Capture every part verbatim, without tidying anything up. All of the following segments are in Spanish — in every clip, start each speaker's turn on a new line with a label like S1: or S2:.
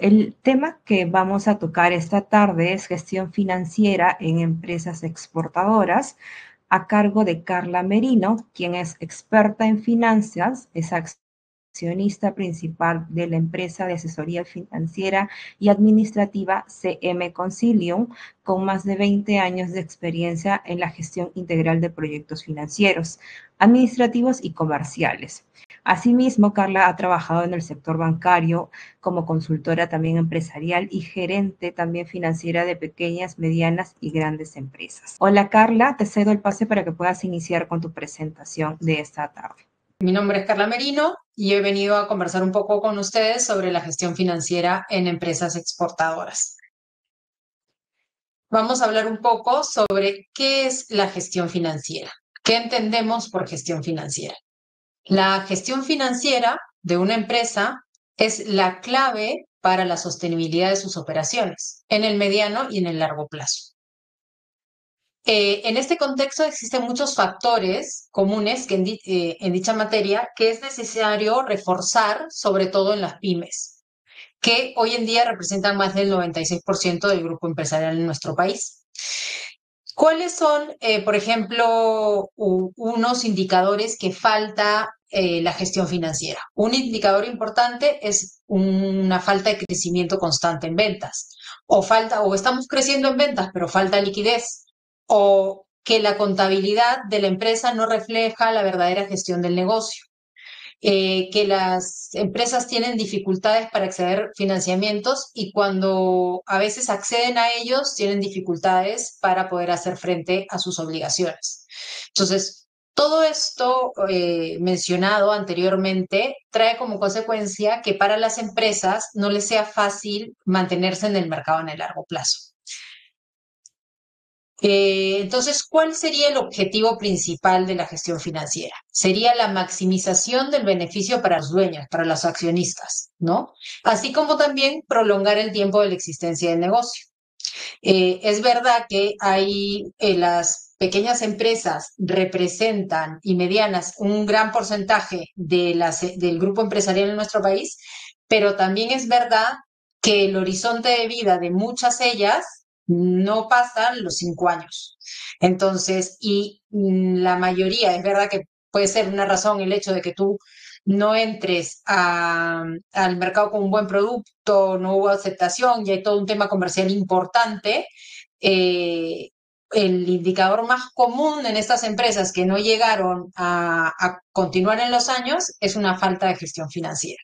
S1: el tema que vamos a tocar esta tarde es gestión financiera en empresas exportadoras, a cargo de Carla Merino, quien es experta en finanzas, es accionista principal de la empresa de asesoría financiera y administrativa C M Consilium, con más de veinte años de experiencia en la gestión integral de proyectos financieros, administrativos y comerciales. Asimismo, Carla ha trabajado en el sector bancario como consultora también empresarial y gerente también financiera de pequeñas, medianas y grandes empresas. Hola Carla, te cedo el pase para que puedas iniciar con tu presentación de esta tarde.
S2: Mi nombre es Carla Merino y he venido a conversar un poco con ustedes sobre la gestión financiera en empresas exportadoras. Vamos a hablar un poco sobre qué es la gestión financiera. ¿Qué entendemos por gestión financiera? La gestión financiera de una empresa es la clave para la sostenibilidad de sus operaciones en el mediano y en el largo plazo. Eh, en este contexto existen muchos factores comunes que en, di eh, en dicha materia que es necesario reforzar, sobre todo en las pymes, que hoy en día representan más del noventa y seis por ciento del grupo empresarial en nuestro país. ¿Cuáles son, eh, por ejemplo, unos indicadores que falta eh, la gestión financiera? Un indicador importante es una falta de crecimiento constante en ventas, o falta, o estamos creciendo en ventas, pero falta liquidez, o que la contabilidad de la empresa no refleja la verdadera gestión del negocio. Eh, que las empresas tienen dificultades para acceder a financiamientos y cuando a veces acceden a ellos tienen dificultades para poder hacer frente a sus obligaciones. Entonces, todo esto eh, mencionado anteriormente trae como consecuencia que para las empresas no les sea fácil mantenerse en el mercado en el largo plazo. Eh, entonces, ¿cuál sería el objetivo principal de la gestión financiera? Sería la maximización del beneficio para los dueños, para los accionistas, ¿no? Así como también prolongar el tiempo de la existencia del negocio. Eh, es verdad que hay eh, las pequeñas empresas representan y medianas un gran porcentaje de las, del grupo empresarial en nuestro país, pero también es verdad que el horizonte de vida de muchas ellas no pasan los cinco años. Entonces, y mm, la mayoría, es verdad que puede ser una razón el hecho de que tú no entres a, al mercado con un buen producto, no hubo aceptación y hay todo un tema comercial importante. Eh, el indicador más común en estas empresas que no llegaron a, a continuar en los años es una falta de gestión financiera.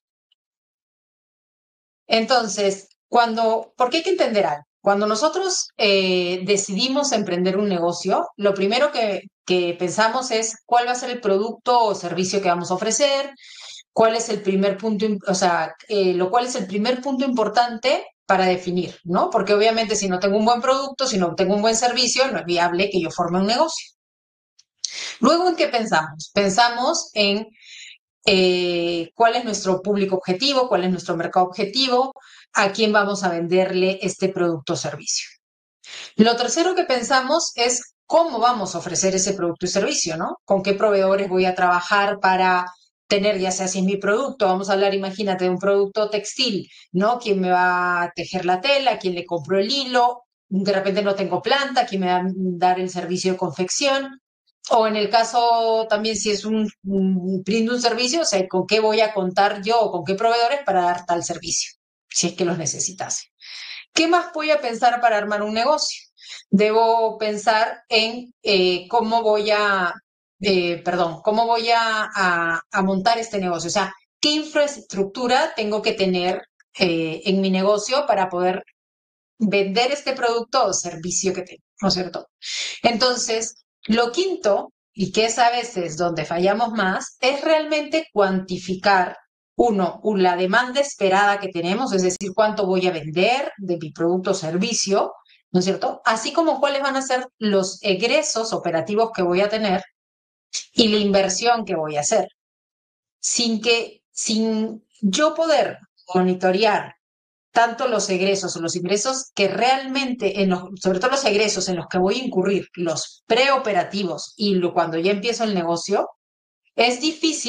S2: Entonces, cuando, porque hay que entender algo. Cuando nosotros eh, decidimos emprender un negocio, lo primero que, que pensamos es cuál va a ser el producto o servicio que vamos a ofrecer, cuál es el primer punto, o sea, eh, lo cual es el primer punto importante para definir, ¿no? Porque obviamente si no tengo un buen producto, si no tengo un buen servicio, no es viable que yo forme un negocio. Luego, ¿en qué pensamos? Pensamos en eh, cuál es nuestro público objetivo, cuál es nuestro mercado objetivo, a quién vamos a venderle este producto o servicio. Lo tercero que pensamos es cómo vamos a ofrecer ese producto y servicio, ¿no? Con qué proveedores voy a trabajar para tener, ya sea si es mi producto, vamos a hablar, imagínate, de un producto textil, ¿no? ¿Quién me va a tejer la tela? ¿Quién le compro el hilo? De repente no tengo planta, ¿quién me va a dar el servicio de confección? O en el caso también si es un, un brindo un servicio, o sea, ¿con qué voy a contar yo o con qué proveedores para dar tal servicio? Si es que los necesitase. ¿Qué más voy a pensar para armar un negocio? Debo pensar en eh, cómo voy a, eh, perdón, cómo voy a, a, a, montar este negocio. O sea, ¿qué infraestructura tengo que tener eh, en mi negocio para poder vender este producto o servicio que tengo? ¿No es cierto? Entonces, lo quinto, y que es a veces donde fallamos más, es realmente cuantificar, uno, la demanda esperada que tenemos, es decir, cuánto voy a vender de mi producto o servicio, ¿no es cierto? Así como cuáles van a ser los egresos operativos que voy a tener y la inversión que voy a hacer. Sin que, sin yo poder monitorear tanto los egresos o los ingresos que realmente, en los, sobre todo los egresos en los que voy a incurrir, los preoperativos y lo, cuando ya empiezo el negocio, es difícil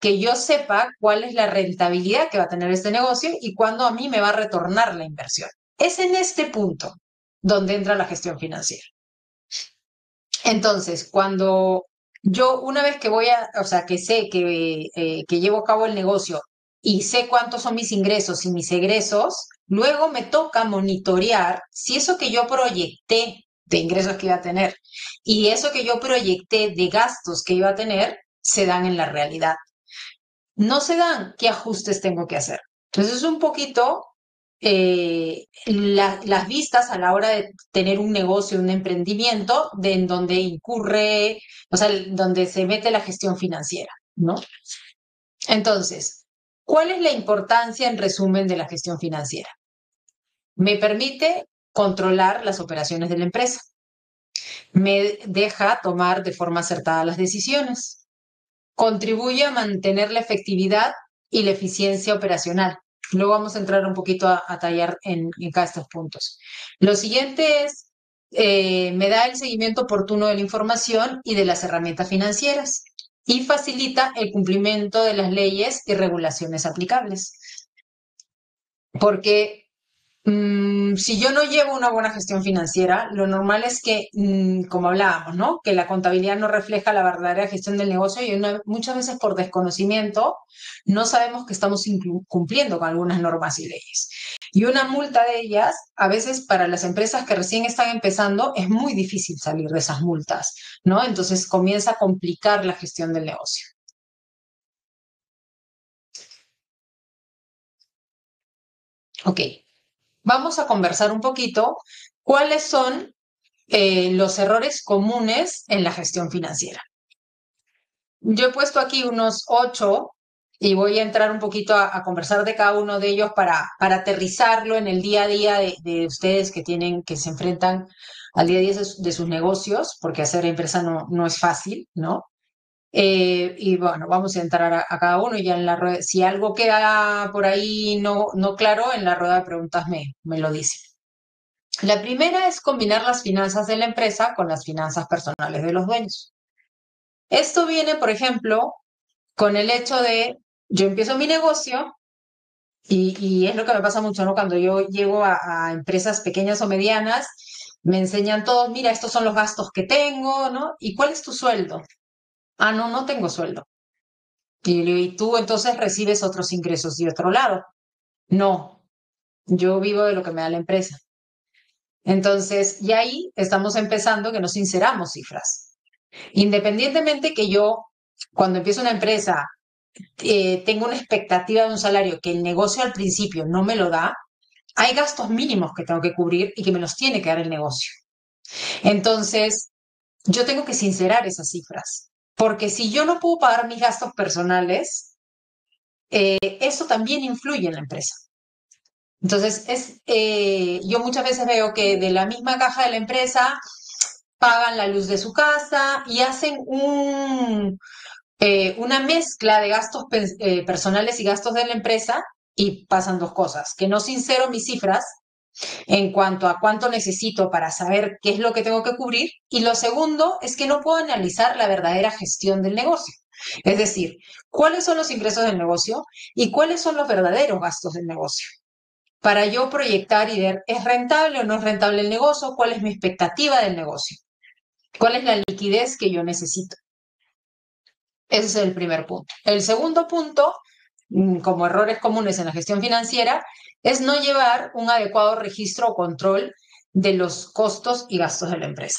S2: que yo sepa cuál es la rentabilidad que va a tener este negocio y cuándo a mí me va a retornar la inversión. Es en este punto donde entra la gestión financiera. Entonces, cuando yo una vez que voy a, o sea, que sé que, eh, que llevo a cabo el negocio y sé cuántos son mis ingresos y mis egresos, luego me toca monitorear si eso que yo proyecté de ingresos que iba a tener y eso que yo proyecté de gastos que iba a tener se dan en la realidad. No se dan, ¿qué ajustes tengo que hacer? Entonces es un poquito eh, la- las vistas a la hora de tener un negocio, un emprendimiento, de en donde incurre, o sea, el- donde se mete la gestión financiera, ¿no? Entonces, ¿cuál es la importancia en resumen de la gestión financiera? Me permite controlar las operaciones de la empresa, me deja tomar de forma acertada las decisiones, contribuye a mantener la efectividad y la eficiencia operacional. Luego vamos a entrar un poquito a, a tallar en, en cada estos puntos. Lo siguiente es, eh, me da el seguimiento oportuno de la información y de las herramientas financieras y facilita el cumplimiento de las leyes y regulaciones aplicables. Porque Mm, si yo no llevo una buena gestión financiera, lo normal es que, mm, como hablábamos, ¿no? Que la contabilidad no refleja la verdadera gestión del negocio y una- muchas veces por desconocimiento no sabemos que estamos inclu- cumpliendo con algunas normas y leyes. Y una multa de ellas, a veces para las empresas que recién están empezando, es muy difícil salir de esas multas, ¿no? Entonces comienza a complicar la gestión del negocio. Ok, vamos a conversar un poquito cuáles son eh, los errores comunes en la gestión financiera. Yo he puesto aquí unos ocho y voy a entrar un poquito a, a conversar de cada uno de ellos para, para aterrizarlo en el día a día de, de ustedes que tienen, que se enfrentan al día a día de, sus de sus negocios, porque hacer empresa no, no es fácil, ¿no? Eh, y bueno, vamos a entrar a, a cada uno y ya en la rueda, si algo queda por ahí no, no claro, en la rueda de preguntas me, me lo dicen. La primera es combinar las finanzas de la empresa con las finanzas personales de los dueños. Esto viene, por ejemplo, con el hecho de yo empiezo mi negocio y, y es lo que me pasa mucho, ¿no? Cuando yo llego a, a empresas pequeñas o medianas, me enseñan todos, mira, estos son los gastos que tengo, ¿no? ¿Y cuál es tu sueldo? Ah, no, no tengo sueldo. Y, le digo, ¿y tú entonces recibes otros ingresos de otro lado? No, yo vivo de lo que me da la empresa. Entonces, y ahí estamos empezando que nos sinceramos cifras. Independientemente que yo, cuando empiezo una empresa, eh, tengo una expectativa de un salario que el negocio al principio no me lo da, hay gastos mínimos que tengo que cubrir y que me los tiene que dar el negocio. Entonces, yo tengo que sincerar esas cifras, porque si yo no puedo pagar mis gastos personales, eh, eso también influye en la empresa. Entonces, es, eh, yo muchas veces veo que de la misma caja de la empresa pagan la luz de su casa y hacen un, eh, una mezcla de gastos eh, personales y gastos de la empresa y pasan dos cosas, que no sincero mis cifras en cuanto a cuánto necesito para saber qué es lo que tengo que cubrir y lo segundo es que no puedo analizar la verdadera gestión del negocio. Es decir, cuáles son los ingresos del negocio y cuáles son los verdaderos gastos del negocio. Para yo proyectar y ver, ¿es rentable o no es rentable el negocio? ¿Cuál es mi expectativa del negocio? ¿Cuál es la liquidez que yo necesito? Ese es el primer punto. El segundo punto, mm, como errores comunes en la gestión financiera, es no llevar un adecuado registro o control de los costos y gastos de la empresa.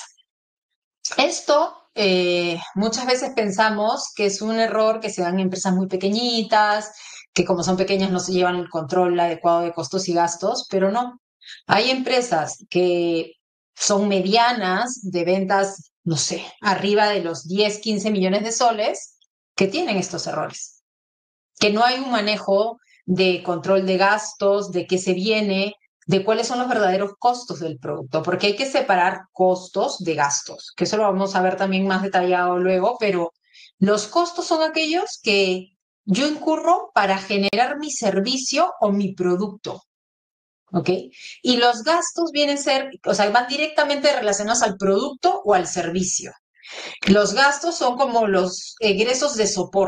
S2: Esto eh, muchas veces pensamos que es un error que se dan en empresas muy pequeñitas, que como son pequeñas no se llevan el control adecuado de costos y gastos, pero no. Hay empresas que son medianas de ventas, no sé, arriba de los diez, quince millones de soles, que tienen estos errores, que no hay un manejo de control de gastos, de qué se viene, de cuáles son los verdaderos costos del producto, porque hay que separar costos de gastos, que eso lo vamos a ver también más detallado luego, pero los costos son aquellos que yo incurro para generar mi servicio o mi producto. ¿Ok? Y los gastos vienen a ser, o sea, van directamente relacionados al producto o al servicio. Los gastos son como los egresos de soporte,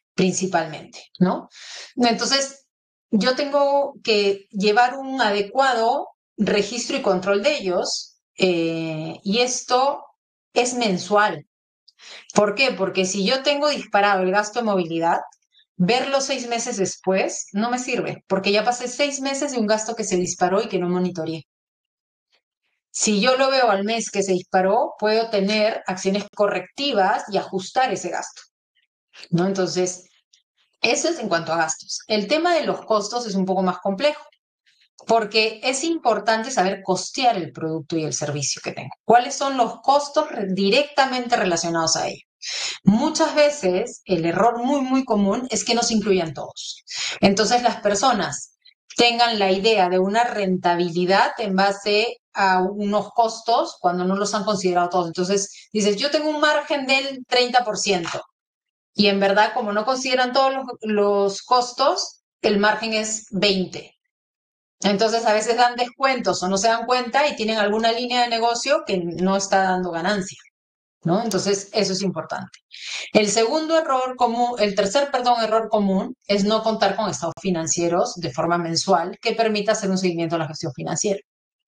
S2: principalmente, ¿no? Entonces, yo tengo que llevar un adecuado registro y control de ellos, eh, y esto es mensual. ¿Por qué? Porque si yo tengo disparado el gasto de movilidad, verlo seis meses después no me sirve, porque ya pasé seis meses de un gasto que se disparó y que no monitoreé. Si yo lo veo al mes que se disparó, puedo tener acciones correctivas y ajustar ese gasto, ¿no? Entonces, eso es en cuanto a gastos. El tema de los costos es un poco más complejo, porque es importante saber costear el producto y el servicio que tengo. ¿Cuáles son los costos directamente relacionados a ello? Muchas veces el error muy, muy común es que no se incluyan todos. Entonces las personas tengan la idea de una rentabilidad en base a unos costos cuando no los han considerado todos. Entonces dices, yo tengo un margen del treinta por ciento y en verdad como no consideran todos los, los costos, el margen es veinte. Entonces a veces dan descuentos o no se dan cuenta y tienen alguna línea de negocio que no está dando ganancia, ¿no? Entonces eso es importante. El segundo error común, el tercer, perdón, error común es no contar con estados financieros de forma mensual que permita hacer un seguimiento de la gestión financiera.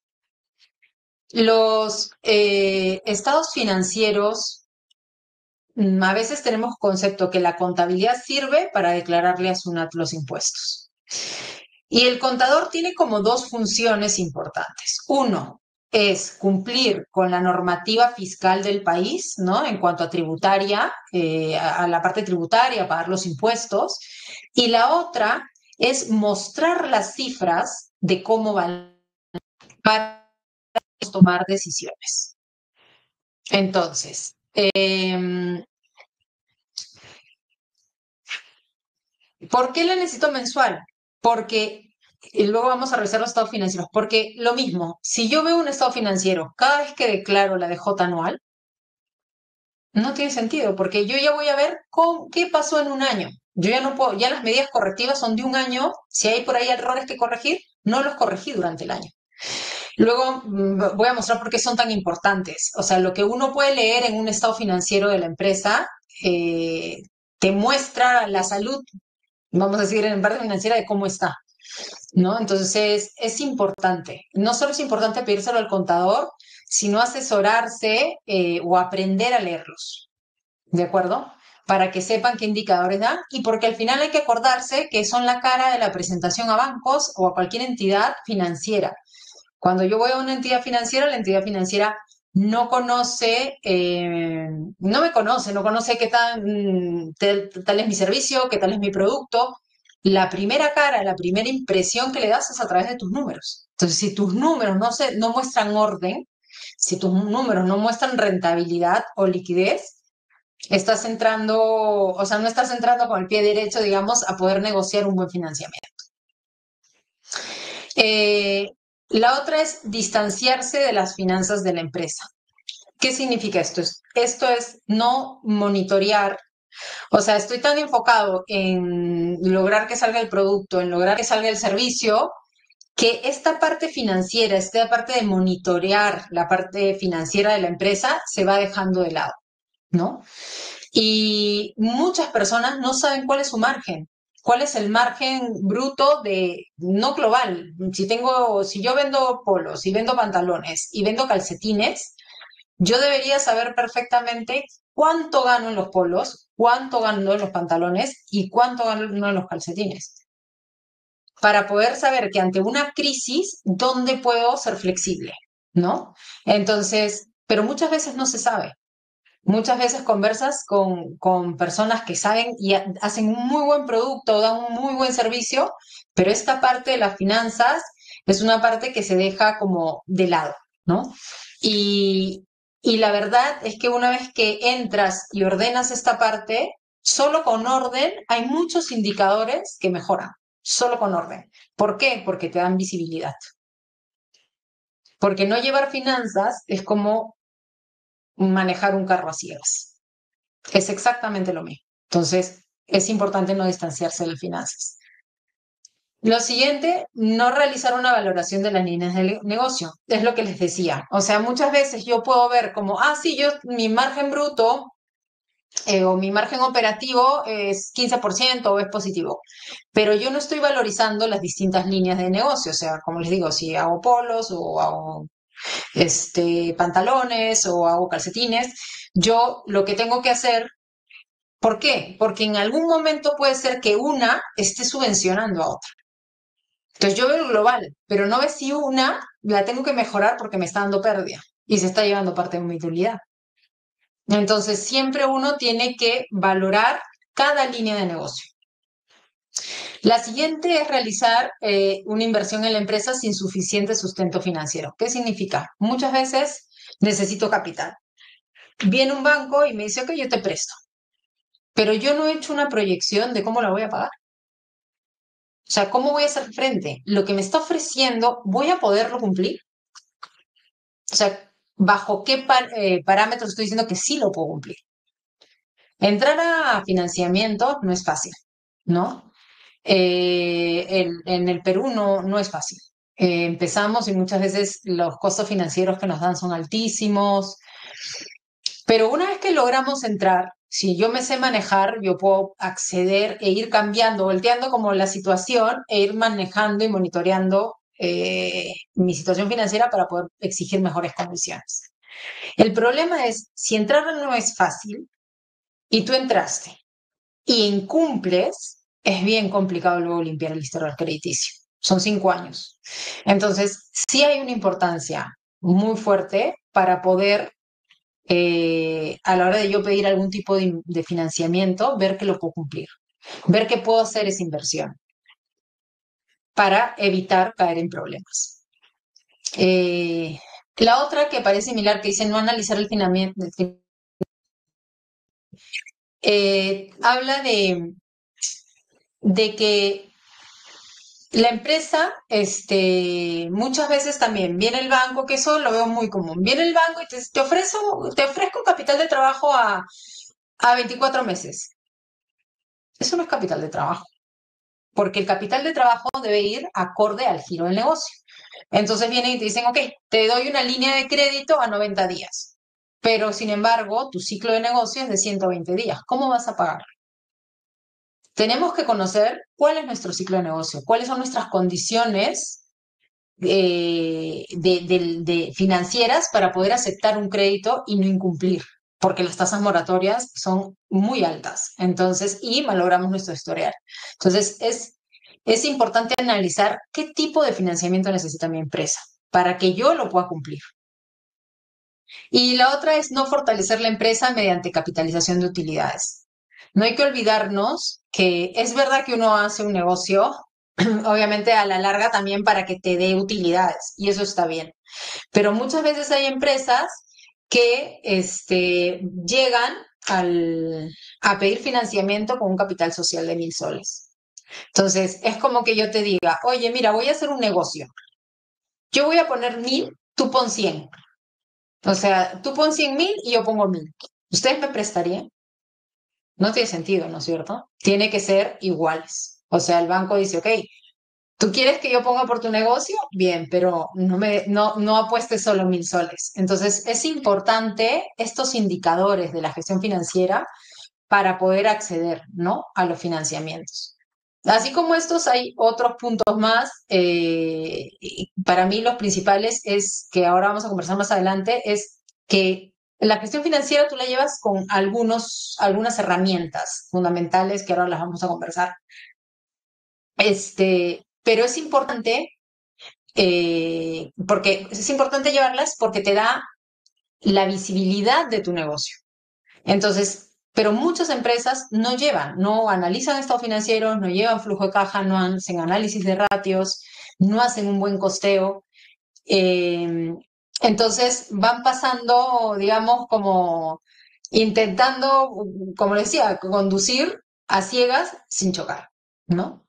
S2: Los eh, estados financieros, mm, a veces tenemos concepto que la contabilidad sirve para declararle a SUNAT los impuestos. Y el contador tiene como dos funciones importantes. Uno es cumplir con la normativa fiscal del país, ¿no? En cuanto a tributaria, eh, a, a la parte tributaria, pagar los impuestos. Y la otra es mostrar las cifras de cómo van para tomar decisiones. Entonces, eh, ¿por qué la necesito mensual? Porque, y luego vamos a revisar los estados financieros, porque lo mismo, si yo veo un estado financiero cada vez que declaro la D J anual, no tiene sentido, porque yo ya voy a ver con, qué pasó en un año. Yo ya no puedo, ya las medidas correctivas son de un año, si hay por ahí errores que corregir, no los corregí durante el año. Luego mm, voy a mostrar por qué son tan importantes. O sea, lo que uno puede leer en un estado financiero de la empresa eh, te muestra la salud, vamos a decir, en parte financiera de cómo está, ¿no? Entonces, es importante. No solo es importante pedírselo al contador, sino asesorarse eh, o aprender a leerlos, ¿de acuerdo? Para que sepan qué indicadores dan y porque al final hay que acordarse que son la cara de la presentación a bancos o a cualquier entidad financiera. Cuando yo voy a una entidad financiera, la entidad financiera no conoce, eh, no me conoce, no conoce qué tal, tal, tal es mi servicio, qué tal es mi producto. La primera cara, la primera impresión que le das es a través de tus números. Entonces, si tus números no, se, no muestran orden, si tus números no muestran rentabilidad o liquidez, estás entrando, o sea, no estás entrando con el pie derecho, digamos, a poder negociar un buen financiamiento. Eh, la otra es distanciarse de las finanzas de la empresa. ¿Qué significa esto? Esto es no monitorear. O sea, estoy tan enfocado en lograr que salga el producto, en lograr que salga el servicio, que esta parte financiera, esta parte de monitorear la parte financiera de la empresa se va dejando de lado, ¿no? Y muchas personas no saben cuál es su margen. ¿Cuál es el margen bruto de, no global? Si tengo, si yo vendo polos, si vendo pantalones y vendo calcetines, yo debería saber perfectamente cuánto gano en los polos, cuánto gano en los pantalones y cuánto gano en los calcetines. Para poder saber que ante una crisis, ¿dónde puedo ser flexible? ¿No? Entonces, pero muchas veces no se sabe. Muchas veces conversas con, con personas que saben y ha- hacen un muy buen producto, dan un muy buen servicio, pero esta parte de las finanzas es una parte que se deja como de lado, ¿no? Y, y la verdad es que una vez que entras y ordenas esta parte, solo con orden hay muchos indicadores que mejoran, solo con orden. ¿Por qué? Porque te dan visibilidad. Porque no llevar finanzas es como manejar un carro a ciegas. Es exactamente lo mismo. Entonces, es importante no distanciarse de las finanzas. Lo siguiente, no realizar una valoración de las líneas de negocio. Es lo que les decía. O sea, muchas veces yo puedo ver como, ah, sí, yo, mi margen bruto eh, o mi margen operativo es quince por ciento o es positivo, pero yo no estoy valorizando las distintas líneas de negocio, o sea, como les digo, si hago polos o hago este, pantalones o hago calcetines, yo lo que tengo que hacer, ¿por qué? Porque en algún momento puede ser que una esté subvencionando a otra. Entonces yo veo el global, pero no veo si una la tengo que mejorar porque me está dando pérdida y se está llevando parte de mi utilidad. Entonces siempre uno tiene que valorar cada línea de negocio. La siguiente es realizar eh, una inversión en la empresa sin suficiente sustento financiero. ¿Qué significa? Muchas veces necesito capital. Viene un banco y me dice, ok, yo te presto, pero yo no he hecho una proyección de cómo la voy a pagar. O sea, ¿cómo voy a hacer frente? Lo que me está ofreciendo, ¿voy a poderlo cumplir? O sea, ¿bajo qué par eh, parámetros estoy diciendo que sí lo puedo cumplir? Entrar a financiamiento no es fácil, ¿no? Eh, el- en el Perú no, no es fácil. Eh, empezamos y muchas veces los costos financieros que nos dan son altísimos, pero una vez que logramos entrar, si yo me sé manejar, yo puedo acceder e ir cambiando, volteando como la situación e ir manejando y monitoreando eh, mi situación financiera para poder exigir mejores condiciones. El problema es, si entrar no es fácil y tú entraste y incumples, es bien complicado luego limpiar el historial crediticio. Son cinco años. Entonces, sí hay una importancia muy fuerte para poder, eh, a la hora de yo pedir algún tipo de, de financiamiento, ver que lo puedo cumplir, ver que puedo hacer esa inversión para evitar caer en problemas. Eh, la otra que parece similar, que dice no analizar el financiamiento, eh, habla de, de que la empresa, este, muchas veces también viene el banco, que eso lo veo muy común. Viene el banco y te, te ofrezco, te ofrezco capital de trabajo a, a veinticuatro meses. Eso no es capital de trabajo, porque el capital de trabajo debe ir acorde al giro del negocio. Entonces vienen y te dicen, ok, te doy una línea de crédito a noventa días, pero sin embargo, tu ciclo de negocio es de ciento veinte días. ¿Cómo vas a pagar? Tenemos que conocer cuál es nuestro ciclo de negocio, cuáles son nuestras condiciones eh, de, de- de financieras para poder aceptar un crédito y no incumplir, porque las tasas moratorias son muy altas, entonces, y malogramos nuestro historial. Entonces, es, es importante analizar qué tipo de financiamiento necesita mi empresa para que yo lo pueda cumplir. Y la otra es no fortalecer la empresa mediante capitalización de utilidades. No hay que olvidarnos que es verdad que uno hace un negocio, obviamente a la larga también para que te dé utilidades, y eso está bien. Pero muchas veces hay empresas que este, llegan al, a pedir financiamiento con un capital social de mil soles. Entonces, es como que yo te diga, oye, mira, voy a hacer un negocio. Yo voy a poner mil, tú pon cien. O sea, tú pon cien mil y yo pongo mil. ¿Ustedes me prestarían? No tiene sentido, ¿no es cierto? Tiene que ser iguales. O sea, el banco dice, ok, ¿tú quieres que yo ponga por tu negocio? Bien, pero no, me, no, no apuestes solo mil soles. Entonces, es importante estos indicadores de la gestión financiera para poder acceder, ¿no? A los financiamientos. Así como estos, hay otros puntos más. Eh, y para mí, los principales es que ahora vamos a conversar más adelante, es que la gestión financiera tú la llevas con algunos, algunas herramientas fundamentales que ahora las vamos a conversar. Este, pero es importante, eh, porque es importante llevarlas porque te da la visibilidad de tu negocio. Entonces, pero muchas empresas no llevan, no analizan estados financieros, no llevan flujo de caja, no hacen análisis de ratios, no hacen un buen costeo. Eh, entonces van pasando, digamos, como intentando, como decía, conducir a ciegas sin chocar, ¿no?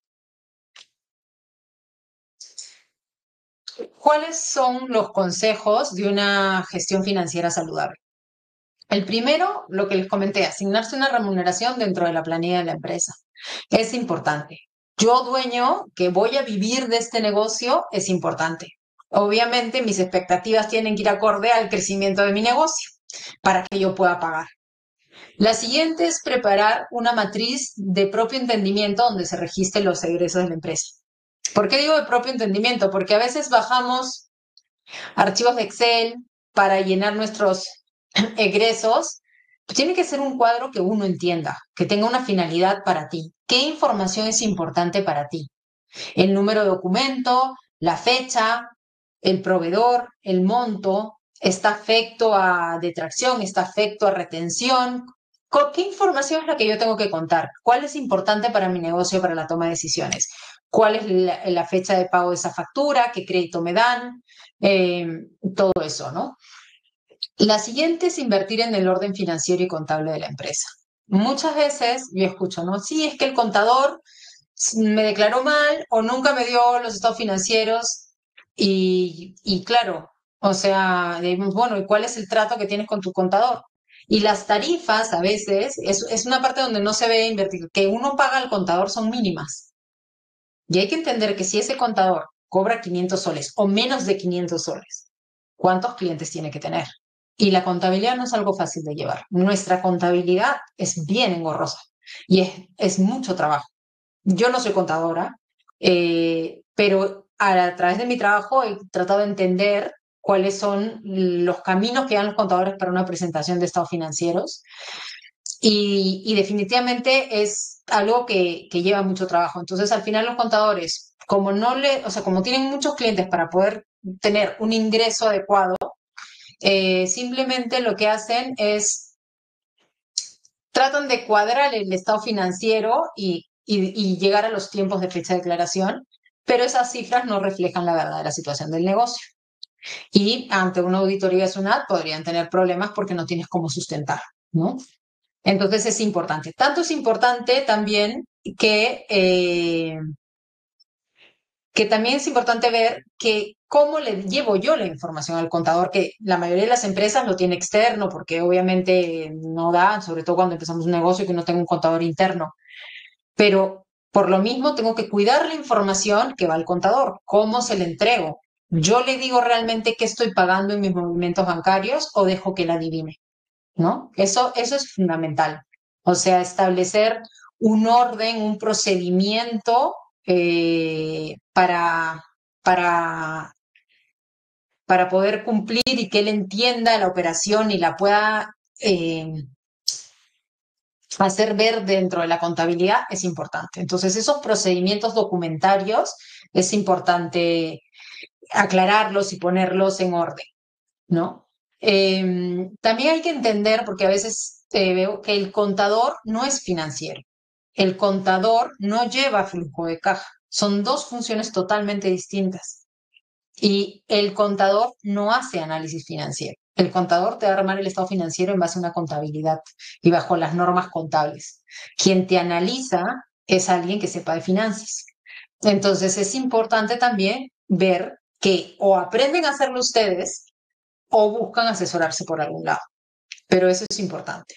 S2: ¿Cuáles son los consejos de una gestión financiera saludable? El primero, lo que les comenté, asignarse una remuneración dentro de la planilla de la empresa. Es importante. Yo, dueño, que voy a vivir de este negocio, es importante. Obviamente, mis expectativas tienen que ir acorde al crecimiento de mi negocio para que yo pueda pagar. La siguiente es preparar una matriz de propio entendimiento donde se registren los egresos de la empresa. ¿Por qué digo de propio entendimiento? Porque a veces bajamos archivos de Excel para llenar nuestros egresos. Tiene que ser un cuadro que uno entienda, que tenga una finalidad para ti. ¿Qué información es importante para ti? El número de documento, la fecha, el proveedor, el monto, está afecto a detracción, está afecto a retención. ¿Qué información es la que yo tengo que contar? ¿Cuál es importante para mi negocio para la toma de decisiones? ¿Cuál es la, la fecha de pago de esa factura? ¿Qué crédito me dan? Eh, todo eso, ¿no? La siguiente es invertir en el orden financiero y contable de la empresa. Muchas veces yo escucho, ¿no? Sí, es que el contador me declaró mal o nunca me dio los estados financieros y, y claro, o sea, decimos, bueno, ¿y cuál es el trato que tienes con tu contador? Y las tarifas a veces, es, es una parte donde no se ve invertir, que uno paga al contador son mínimas. Y hay que entender que si ese contador cobra quinientos soles o menos de quinientos soles, ¿cuántos clientes tiene que tener? Y la contabilidad no es algo fácil de llevar. Nuestra contabilidad es bien engorrosa y es, es mucho trabajo. Yo no soy contadora, eh, pero a, a través de mi trabajo he tratado de entender cuáles son los caminos que dan los contadores para una presentación de estados financieros y, y definitivamente es algo que, que lleva mucho trabajo. Entonces, al final los contadores, como no le, o sea, como tienen muchos clientes para poder tener un ingreso adecuado, eh, simplemente lo que hacen es tratan de cuadrar el estado financiero y, y, y llegar a los tiempos de fecha de declaración, pero esas cifras no reflejan la verdadera situación del negocio. Y ante una auditoría SUNAT podrían tener problemas porque no tienes cómo sustentar, ¿no? Entonces es importante. Tanto es importante también que, eh, que también es importante ver que cómo le llevo yo la información al contador, que la mayoría de las empresas lo tiene externo, porque obviamente no da, sobre todo cuando empezamos un negocio que no tengo un contador interno. Pero por lo mismo tengo que cuidar la información que va al contador, cómo se le entrego. Yo le digo realmente qué estoy pagando en mis movimientos bancarios o dejo que la adivine, ¿no? Eso, eso es fundamental. O sea, establecer un orden, un procedimiento eh, para, para, para poder cumplir y que él entienda la operación y la pueda eh, hacer ver dentro de la contabilidad es importante. Entonces, esos procedimientos documentarios es importante aclararlos y ponerlos en orden, ¿no? Eh, también hay que entender, porque a veces eh, veo que el contador no es financiero. El contador no lleva flujo de caja. Son dos funciones totalmente distintas. Y el contador no hace análisis financiero. El contador te va a armar el estado financiero en base a una contabilidad y bajo las normas contables. Quien te analiza es alguien que sepa de finanzas. Entonces es importante también ver que o aprenden a hacerlo ustedes o buscan asesorarse por algún lado. Pero eso es importante.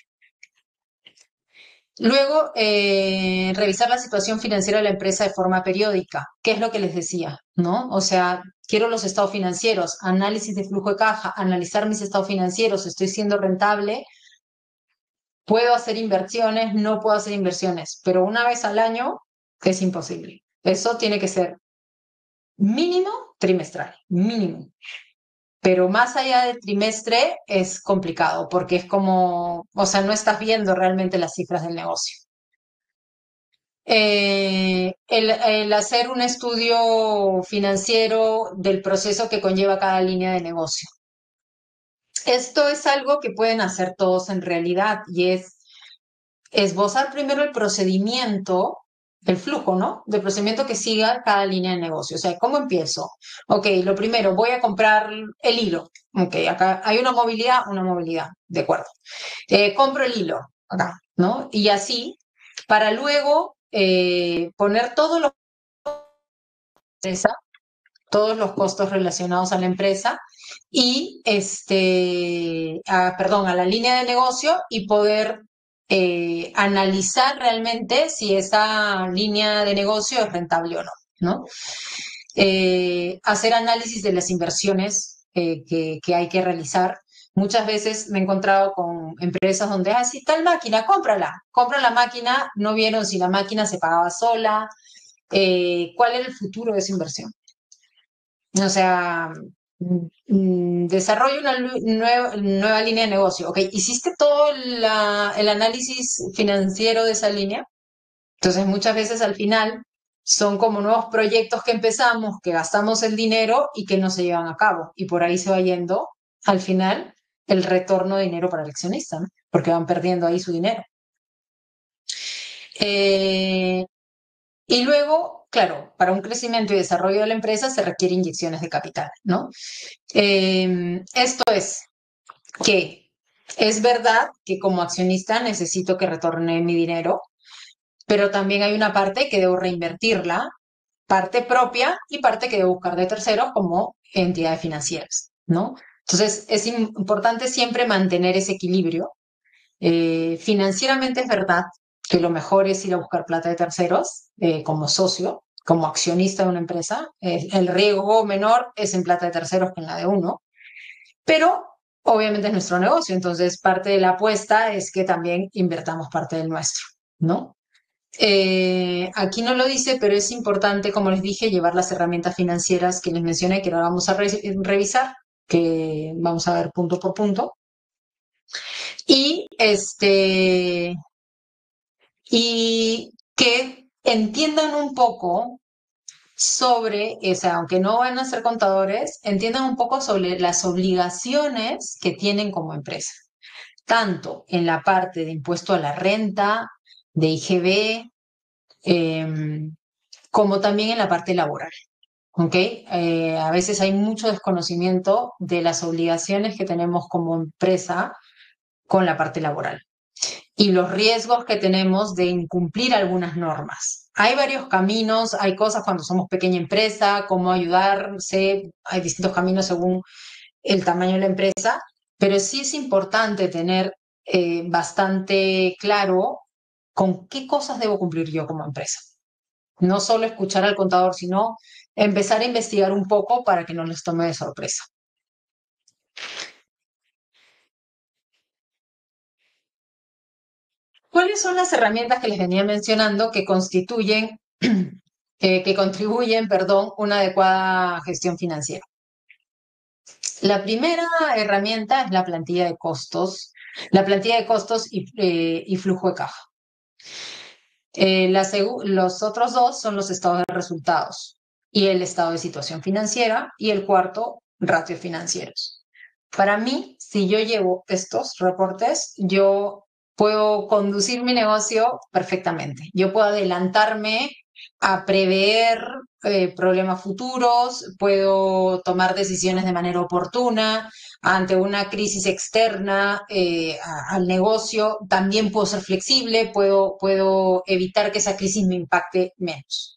S2: Luego, eh, revisar la situación financiera de la empresa de forma periódica. ¿Qué es lo que les decía? ¿No? O sea, quiero los estados financieros, análisis de flujo de caja, analizar mis estados financieros, estoy siendo rentable, puedo hacer inversiones, no puedo hacer inversiones, pero una vez al año es imposible. Eso tiene que ser mínimo trimestral, mínimo. Pero más allá del trimestre es complicado porque es como, o sea, no estás viendo realmente las cifras del negocio. Eh, el, el hacer un estudio financiero del proceso que conlleva cada línea de negocio. Esto es algo que pueden hacer todos en realidad y es esbozar primero el procedimiento, el flujo, ¿no? Del procedimiento que siga cada línea de negocio. O sea, ¿cómo empiezo? Ok, lo primero, voy a comprar el hilo. Ok, acá hay una movilidad, una movilidad, de acuerdo. Eh, compro el hilo, acá, ¿no? Y así, para luego eh, poner todos los todos los costos relacionados a la empresa y este, a, perdón, a la línea de negocio y poder eh, analizar realmente si esa línea de negocio es rentable o no, ¿no? Eh, hacer análisis de las inversiones eh, que, que hay que realizar, Muchas veces me he encontrado con empresas donde, ah, sí, tal máquina, cómprala. Compran la máquina, no vieron si la máquina se pagaba sola, eh, cuál era el futuro de esa inversión. O sea, mm, mm, desarrolla una lu- nueva, nueva línea de negocio. Ok, ¿hiciste todo la- el análisis financiero de esa línea? Entonces, muchas veces al final son como nuevos proyectos que empezamos, que gastamos el dinero y que no se llevan a cabo. Y por ahí se va yendo, al final, el retorno de dinero para el accionista, ¿no? Porque van perdiendo ahí su dinero. Eh, y luego, claro, para un crecimiento y desarrollo de la empresa se requieren inyecciones de capital, ¿no? Eh, esto es que es verdad que como accionista necesito que retorne mi dinero, pero también hay una parte que debo reinvertirla, parte propia y parte que debo buscar de terceros como entidades financieras, ¿no? Entonces, es im- importante siempre mantener ese equilibrio. Eh, financieramente es verdad que lo mejor es ir a buscar plata de terceros eh, como socio, como accionista de una empresa. Eh, el riesgo menor es en plata de terceros que en la de uno, pero obviamente es nuestro negocio, entonces parte de la apuesta es que también invertamos parte del nuestro, ¿no? Eh, aquí no lo dice, pero es importante, como les dije, llevar las herramientas financieras que les mencioné, que ahora vamos a re- revisar, que vamos a ver punto por punto. Y este, y que entiendan un poco sobre, o sea, aunque no van a ser contadores, entiendan un poco sobre las obligaciones que tienen como empresa, tanto en la parte de impuesto a la renta, de I G B, eh, como también en la parte laboral. ¿Ok? Eh, a veces hay mucho desconocimiento de las obligaciones que tenemos como empresa con la parte laboral y los riesgos que tenemos de incumplir algunas normas. Hay varios caminos, hay cosas cuando somos pequeña empresa, cómo ayudarse, hay distintos caminos según el tamaño de la empresa, pero sí es importante tener eh, bastante claro con qué cosas debo cumplir yo como empresa. No solo escuchar al contador, sino empezar a investigar un poco para que no les tome de sorpresa. ¿Cuáles son las herramientas que les venía mencionando que constituyen, eh, que contribuyen, perdón, una adecuada gestión financiera? La primera herramienta es la plantilla de costos, la plantilla de costos y, eh, y flujo de caja. Eh, la segu- los otros dos son los estados de resultados y el estado de situación financiera y el cuarto, ratios financieros. Para mí, si yo llevo estos reportes, yo puedo conducir mi negocio perfectamente. Yo puedo adelantarme a prever eh, problemas futuros, puedo tomar decisiones de manera oportuna ante una crisis externa eh, a- al negocio. También puedo ser flexible, puedo, puedo evitar que esa crisis me impacte menos.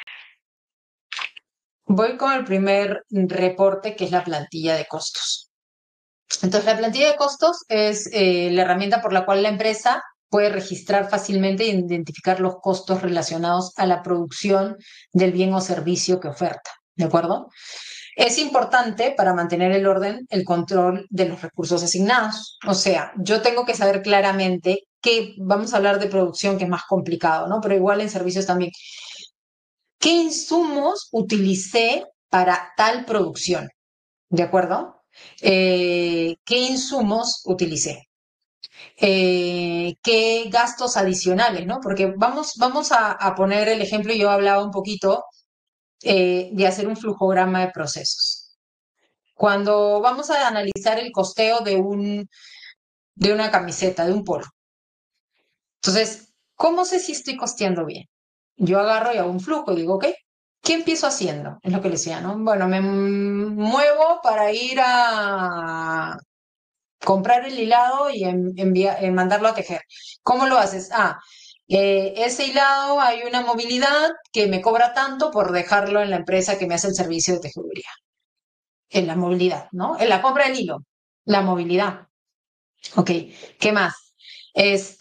S2: Voy con el primer reporte, que es la plantilla de costos. Entonces, la plantilla de costos es eh, la herramienta por la cual la empresa puede registrar fácilmente e identificar los costos relacionados a la producción del bien o servicio que oferta. ¿De acuerdo? Es importante para mantener el orden el control de los recursos asignados. O sea, yo tengo que saber claramente que vamos a hablar de producción, que es más complicado, ¿no? Pero igual en servicios también. ¿Qué insumos utilicé para tal producción? ¿De acuerdo? Eh, ¿qué insumos utilicé? Eh, ¿qué gastos adicionales, ¿no? Porque vamos, vamos a, a poner el ejemplo, yo hablaba un poquito eh, de hacer un flujograma de procesos. Cuando vamos a analizar el costeo de, un, de una camiseta, de un polo. Entonces, ¿cómo sé si estoy costeando bien? Yo agarro y hago un flujo y digo, ok, ¿qué empiezo haciendo? Es lo que le decía, ¿no? Bueno, me muevo para ir a comprar el hilado y en, envia- en mandarlo a tejer. ¿Cómo lo haces? Ah, eh, ese hilado hay una movilidad que me cobra tanto por dejarlo en la empresa que me hace el servicio de tejeduría. En la movilidad, ¿no? En la compra del hilo, la movilidad. Ok, ¿qué más?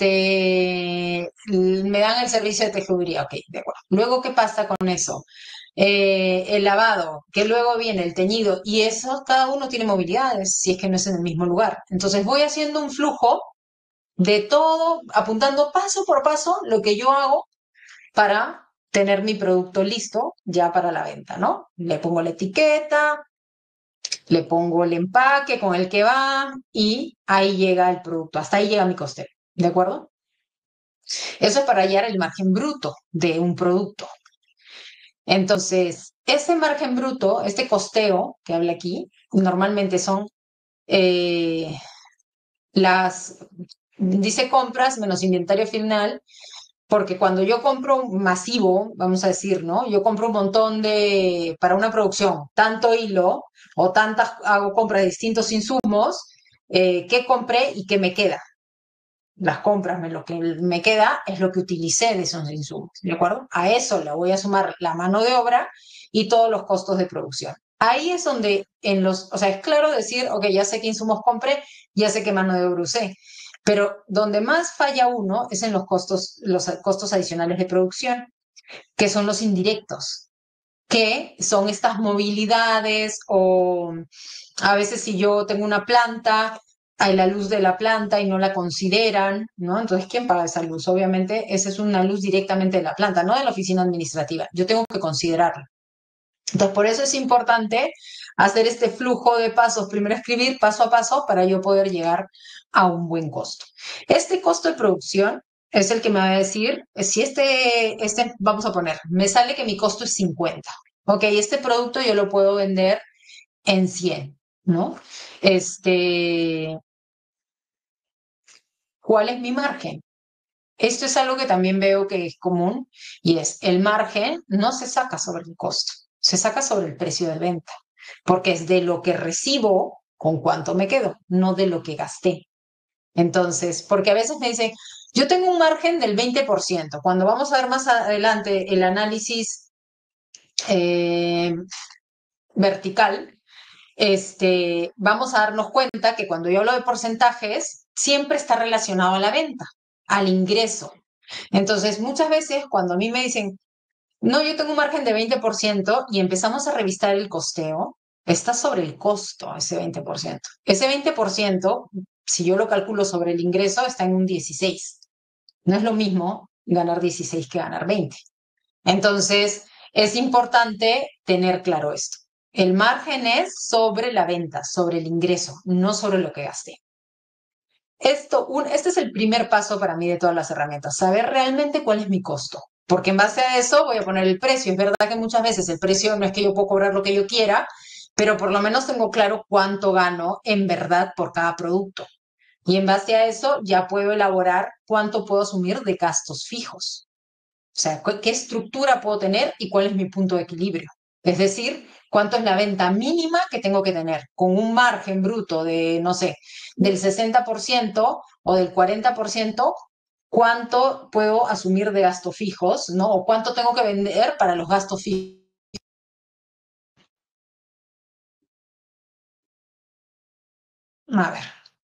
S2: Este, me dan el servicio de tejeduría, ok, de acuerdo. Luego, ¿qué pasa con eso? eh, el lavado, que luego viene el teñido, y eso cada uno tiene movilidades, si es que no es en el mismo lugar. Entonces voy haciendo un flujo de todo, apuntando paso por paso lo que yo hago para tener mi producto listo ya para la venta, ¿no? Le pongo la etiqueta, le pongo el empaque con el que va y ahí llega el producto, hasta ahí llega mi coste, ¿de acuerdo? Eso es para hallar el margen bruto de un producto. Entonces, ese margen bruto, este costeo que habla aquí, normalmente son eh, las, dice compras menos inventario final, porque cuando yo compro un masivo, vamos a decir, ¿no? Yo compro un montón de, para una producción, tanto hilo o tantas, hago compras de distintos insumos, eh, ¿qué compré y qué me queda? Las compras, me- lo que me queda es lo que utilicé de esos insumos, ¿de acuerdo? A eso le voy a sumar la mano de obra y todos los costos de producción. Ahí es donde en los, o sea, es claro decir, ok, ya sé qué insumos compré, ya sé qué mano de obra usé, pero donde más falla uno es en los costos, los costos adicionales de producción, que son los indirectos, que son estas movilidades o a veces si yo tengo una planta, hay la luz de la planta y no la consideran, ¿no? Entonces, ¿quién paga esa luz? Obviamente, esa es una luz directamente de la planta, no de la oficina administrativa. Yo tengo que considerarla. Entonces, por eso es importante hacer este flujo de pasos, primero escribir paso a paso para yo poder llegar a un buen costo. Este costo de producción es el que me va a decir, si este, este, vamos a poner, me sale que mi costo es cincuenta. Ok, este producto yo lo puedo vender en cien, ¿no? Este, ¿cuál es mi margen? Esto es algo que también veo que es común y es el margen no se saca sobre el costo, se saca sobre el precio de venta, porque es de lo que recibo con cuánto me quedo, no de lo que gasté. Entonces, porque a veces me dicen, yo tengo un margen del veinte por ciento. Cuando vamos a ver más adelante el análisis eh, vertical, este, vamos a darnos cuenta que cuando yo hablo de porcentajes, siempre está relacionado a la venta, al ingreso. Entonces, muchas veces cuando a mí me dicen, no, yo tengo un margen de veinte por ciento y empezamos a revisar el costeo, está sobre el costo ese veinte por ciento. Ese veinte por ciento, si yo lo calculo sobre el ingreso, está en un dieciséis. No es lo mismo ganar dieciséis que ganar veinte. Entonces, es importante tener claro esto. El margen es sobre la venta, sobre el ingreso, no sobre lo que gasté. Esto, un, este es el primer paso para mí de todas las herramientas, saber realmente cuál es mi costo. Porque en base a eso voy a poner el precio. Es verdad que muchas veces el precio no es que yo puedo cobrar lo que yo quiera, pero por lo menos tengo claro cuánto gano en verdad por cada producto. Y en base a eso ya puedo elaborar cuánto puedo asumir de gastos fijos. O sea, qué estructura puedo tener y cuál es mi punto de equilibrio. Es decir, cuánto es la venta mínima que tengo que tener con un margen bruto de, no sé, del sesenta por ciento o del cuarenta por ciento, cuánto puedo asumir de gastos fijos, ¿no? O cuánto tengo que vender para los gastos fijos. A ver.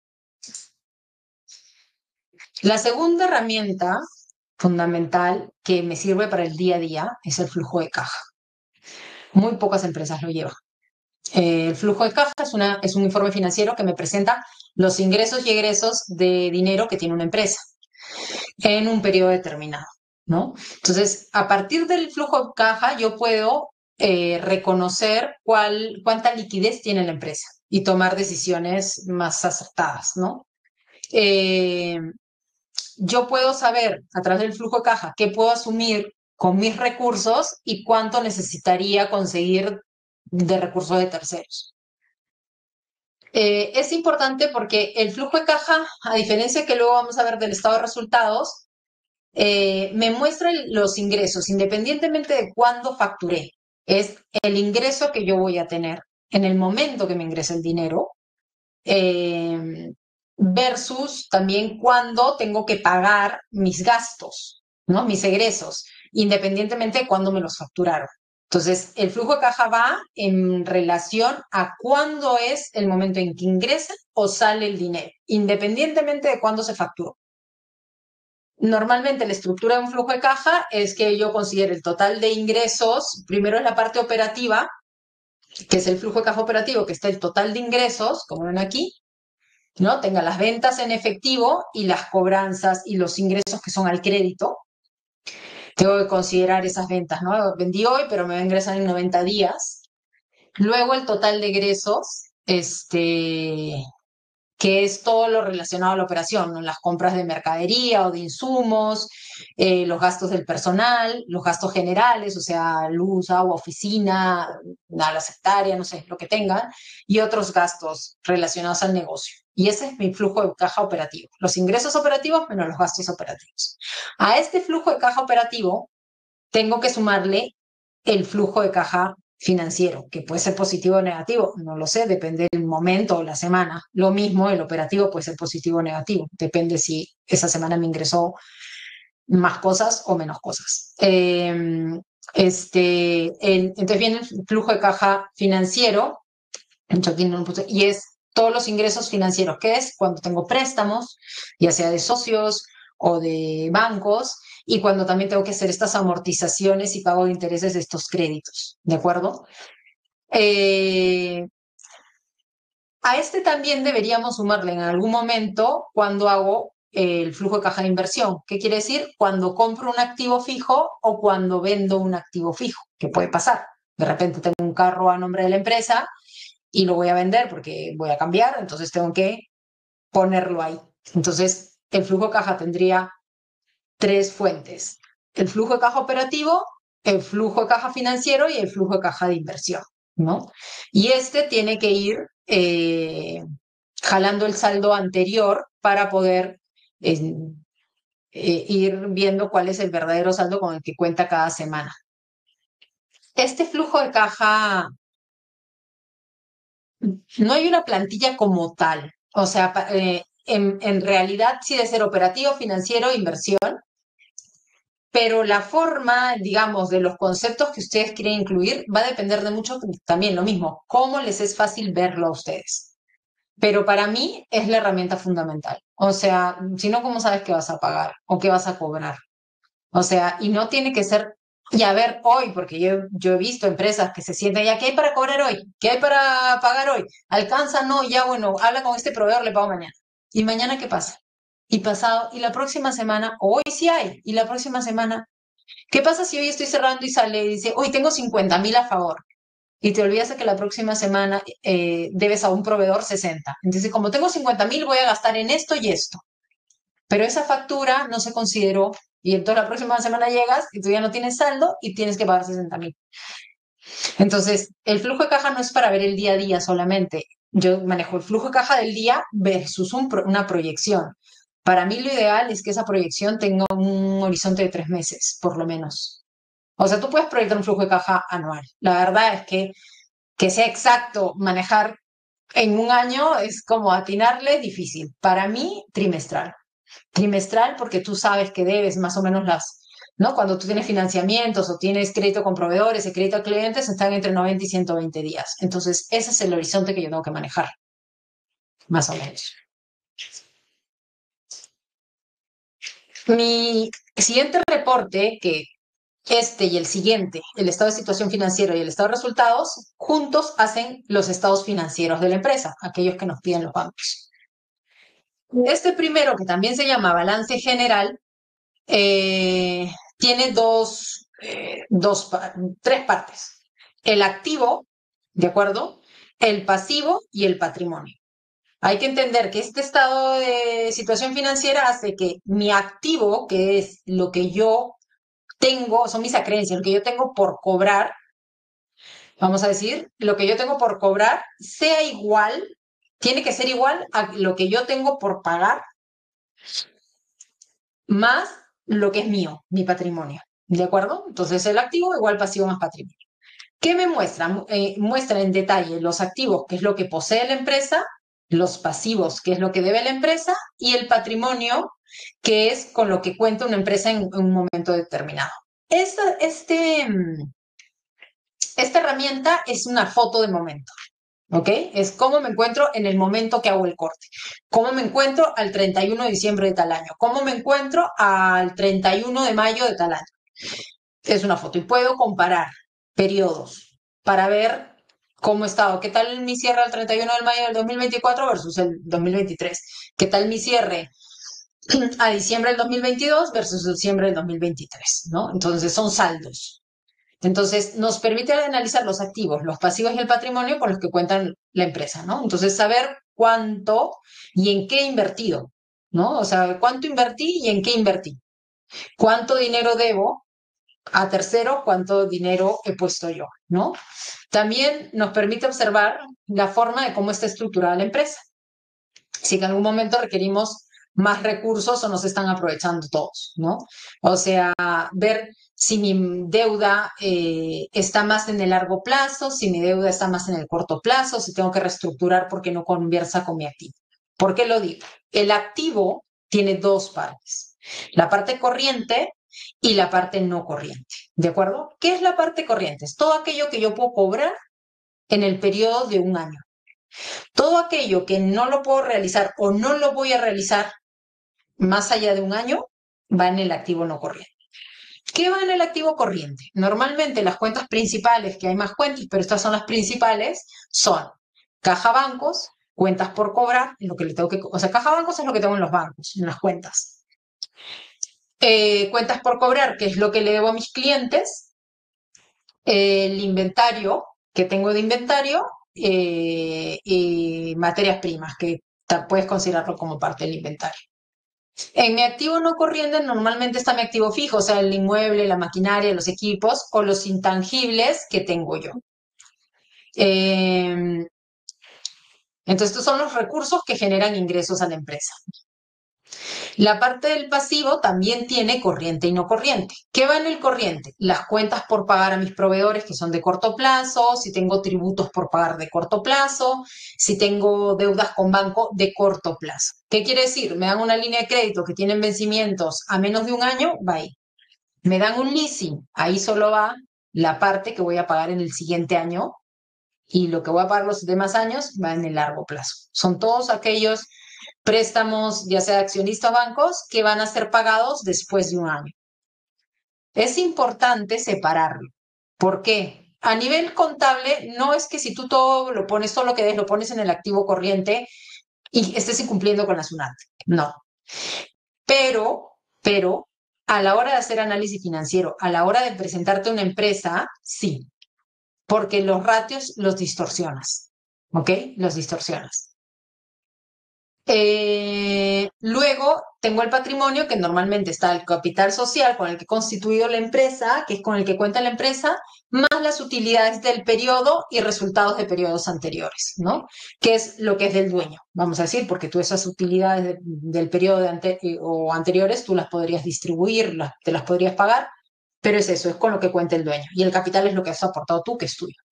S2: La segunda herramienta fundamental que me sirve para el día a día es el flujo de caja. Muy pocas empresas lo llevan. Eh, el flujo de caja es, una, es un informe financiero que me presenta los ingresos y egresos de dinero que tiene una empresa en un periodo determinado, ¿no? Entonces, a partir del flujo de caja, yo puedo eh, reconocer cuál, cuánta liquidez tiene la empresa y tomar decisiones más acertadas, ¿no? Eh, yo puedo saber a través del flujo de caja qué puedo asumir con mis recursos y cuánto necesitaría conseguir de recursos de terceros. Eh, es importante porque el flujo de caja, a diferencia que luego vamos a ver del estado de resultados, eh, me muestra el- los ingresos, independientemente de cuándo facturé. Es el ingreso que yo voy a tener en el momento que me ingrese el dinero, eh, versus también cuándo tengo que pagar mis gastos, ¿no? Mis egresos, independientemente de cuándo me los facturaron. Entonces, el flujo de caja va en relación a cuándo es el momento en que ingresa o sale el dinero, independientemente de cuándo se facturó. normalmente la estructura de un flujo de caja es que yo considere el total de ingresos, primero es la parte operativa, que es el flujo de caja operativo, que está el total de ingresos, como ven aquí, ¿no? Tenga las ventas en efectivo y las cobranzas y los ingresos que son al crédito. Tengo que considerar esas ventas, ¿no? Vendí hoy, pero me va a ingresar en noventa días. Luego el total de egresos, este, que es todo lo relacionado a la operación, ¿no? Las compras de mercadería o de insumos, eh, los gastos del personal, los gastos generales, o sea, luz, agua, oficina, a la secretaria, no sé, lo que tengan, y otros gastos relacionados al negocio. Y ese es mi flujo de caja operativo. Los ingresos operativos menos los gastos operativos. A este flujo de caja operativo tengo que sumarle el flujo de caja financiero, que puede ser positivo o negativo, no lo sé, depende del momento o la semana. Lo mismo, el operativo puede ser positivo o negativo, depende si esa semana me ingresó más cosas o menos cosas. Eh, este, el, entonces viene el flujo de caja financiero, aquí no lo puse, y es todos los ingresos financieros, que es cuando tengo préstamos, ya sea de socios o de bancos, y cuando también tengo que hacer estas amortizaciones y pago de intereses de estos créditos, ¿de acuerdo? Eh, a este también deberíamos sumarle en algún momento cuando hago el flujo de caja de inversión. ¿Qué quiere decir? Cuando compro un activo fijo o cuando vendo un activo fijo, que puede pasar. De repente tengo un carro a nombre de la empresa y lo voy a vender porque voy a cambiar, entonces tengo que ponerlo ahí. Entonces, el flujo de caja tendría tres fuentes: el flujo de caja operativo, el flujo de caja financiero y el flujo de caja de inversión, ¿no? Y este tiene que ir eh, jalando el saldo anterior para poder eh, eh, ir viendo cuál es el verdadero saldo con el que cuenta cada semana. Este flujo de caja, no hay una plantilla como tal, o sea, eh, en, en realidad sí debe ser operativo, financiero, inversión, pero la forma, digamos, de los conceptos que ustedes quieren incluir va a depender de mucho también lo mismo, cómo les es fácil verlo a ustedes. Pero para mí es la herramienta fundamental. O sea, si no, ¿cómo sabes qué vas a pagar o qué vas a cobrar? O sea, y no tiene que ser, y a ver, hoy, porque yo, yo he visto empresas que se sienten, ya, ¿qué hay para cobrar hoy? ¿Qué hay para pagar hoy? ¿Alcanza? No, ya, bueno, habla con este proveedor, le pago mañana. ¿Y mañana qué pasa? Y pasado, y la próxima semana, hoy sí hay, y la próxima semana, ¿qué pasa si hoy estoy cerrando y sale y dice, hoy tengo cincuenta mil a favor? Y te olvidas de que la próxima semana eh, debes a un proveedor sesenta. Entonces, como tengo cincuenta mil, voy a gastar en esto y esto. Pero esa factura no se consideró y entonces la próxima semana llegas y tú ya no tienes saldo y tienes que pagar sesenta mil. Entonces, el flujo de caja no es para ver el día a día solamente. Yo manejo el flujo de caja del día versus un pro, una proyección. Para mí lo ideal es que esa proyección tenga un horizonte de tres meses, por lo menos. O sea, tú puedes proyectar un flujo de caja anual. La verdad es que que sea exacto manejar en un año es como atinarle difícil. Para mí, trimestral. Trimestral porque tú sabes que debes más o menos las, ¿no? Cuando tú tienes financiamientos o tienes crédito con proveedores y crédito a clientes, están entre noventa y ciento veinte días. Entonces, ese es el horizonte que yo tengo que manejar, más o menos. Mi siguiente reporte, que este y el siguiente, el estado de situación financiera y el estado de resultados, juntos hacen los estados financieros de la empresa, aquellos que nos piden los bancos. Este primero, que también se llama balance general, eh, tiene dos, eh, dos, tres partes. El activo, ¿de acuerdo? El pasivo y el patrimonio. Hay que entender que este estado de situación financiera hace que mi activo, que es lo que yo tengo, son mis acreencias, lo que yo tengo por cobrar, vamos a decir, lo que yo tengo por cobrar, sea igual, tiene que ser igual a lo que yo tengo por pagar más lo que es mío, mi patrimonio. ¿De acuerdo? Entonces el activo igual pasivo más patrimonio. ¿Qué me muestra? Eh, muestra en detalle los activos, que es lo que posee la empresa, los pasivos, que es lo que debe la empresa, y el patrimonio, que es con lo que cuenta una empresa en, en un momento determinado. Esta, este, esta herramienta es una foto de momento. ¿ok? Es cómo me encuentro en el momento que hago el corte. ¿Cómo me encuentro al treinta y uno de diciembre de tal año? ¿Cómo me encuentro al treinta y uno de mayo de tal año? Es una foto y puedo comparar periodos para ver cómo he estado. ¿Qué tal mi cierre al treinta y uno de mayo del dos mil veinticuatro versus el dos mil veintitrés? ¿Qué tal mi cierre a diciembre del dos mil veintidós versus diciembre del dos mil veintitrés? ¿No? Entonces son saldos. Entonces, nos permite analizar los activos, los pasivos y el patrimonio con los que cuentan la empresa, ¿no? Entonces, saber cuánto y en qué he invertido, ¿no? O sea, cuánto invertí y en qué invertí. Cuánto dinero debo a tercero, cuánto dinero he puesto yo, ¿no? También nos permite observar la forma de cómo está estructurada la empresa. Si en algún momento requerimos más recursos o nos están aprovechando todos, ¿no? O sea, ver si mi deuda eh, está más en el largo plazo, si mi deuda está más en el corto plazo, si tengo que reestructurar porque no conversa con mi activo. ¿Por qué lo digo? El activo tiene dos partes, la parte corriente y la parte no corriente, ¿de acuerdo? ¿Qué es la parte corriente? Es todo aquello que yo puedo cobrar en el periodo de un año. Todo aquello que no lo puedo realizar o no lo voy a realizar más allá de un año va en el activo no corriente. ¿Qué va en el activo corriente? Normalmente las cuentas principales, que hay más cuentas, pero estas son las principales, son caja bancos, cuentas por cobrar, lo que le tengo que, o sea, caja bancos es lo que tengo en los bancos, en las cuentas. Eh, cuentas por cobrar, que es lo que le debo a mis clientes, eh, el inventario que tengo de inventario eh, y materias primas, que puedes considerarlo como parte del inventario. En mi activo no corriente normalmente está mi activo fijo, o sea, el inmueble, la maquinaria, los equipos o los intangibles que tengo yo. Eh, entonces, estos son los recursos que generan ingresos a la empresa. La parte del pasivo también tiene corriente y no corriente. ¿Qué va en el corriente? Las cuentas por pagar a mis proveedores que son de corto plazo, si tengo tributos por pagar de corto plazo, si tengo deudas con banco de corto plazo. ¿Qué quiere decir? Me dan una línea de crédito que tienen vencimientos a menos de un año, va ahí. Me dan un leasing, ahí solo va la parte que voy a pagar en el siguiente año y lo que voy a pagar los demás años va en el largo plazo. Son todos aquellos préstamos, ya sea de accionistas o bancos, que van a ser pagados después de un año. Es importante separarlo. ¿Por qué? A nivel contable, no es que si tú todo lo pones, todo lo que des, lo pones en el activo corriente y estés incumpliendo con la SUNAT. No. Pero, pero, a la hora de hacer análisis financiero, a la hora de presentarte una empresa, sí, porque los ratios los distorsionas, ¿ok? Los distorsionas. Eh, luego tengo el patrimonio, que normalmente está el capital social con el que he constituido la empresa, que es con el que cuenta la empresa, más las utilidades del periodo y resultados de periodos anteriores, ¿no? Que es lo que es del dueño, vamos a decir, porque tú esas utilidades de, del periodo de ante, o anteriores tú las podrías distribuir, las, te las podrías pagar, pero es eso, es con lo que cuenta el dueño. Y el capital es lo que has aportado tú, que es tuyo.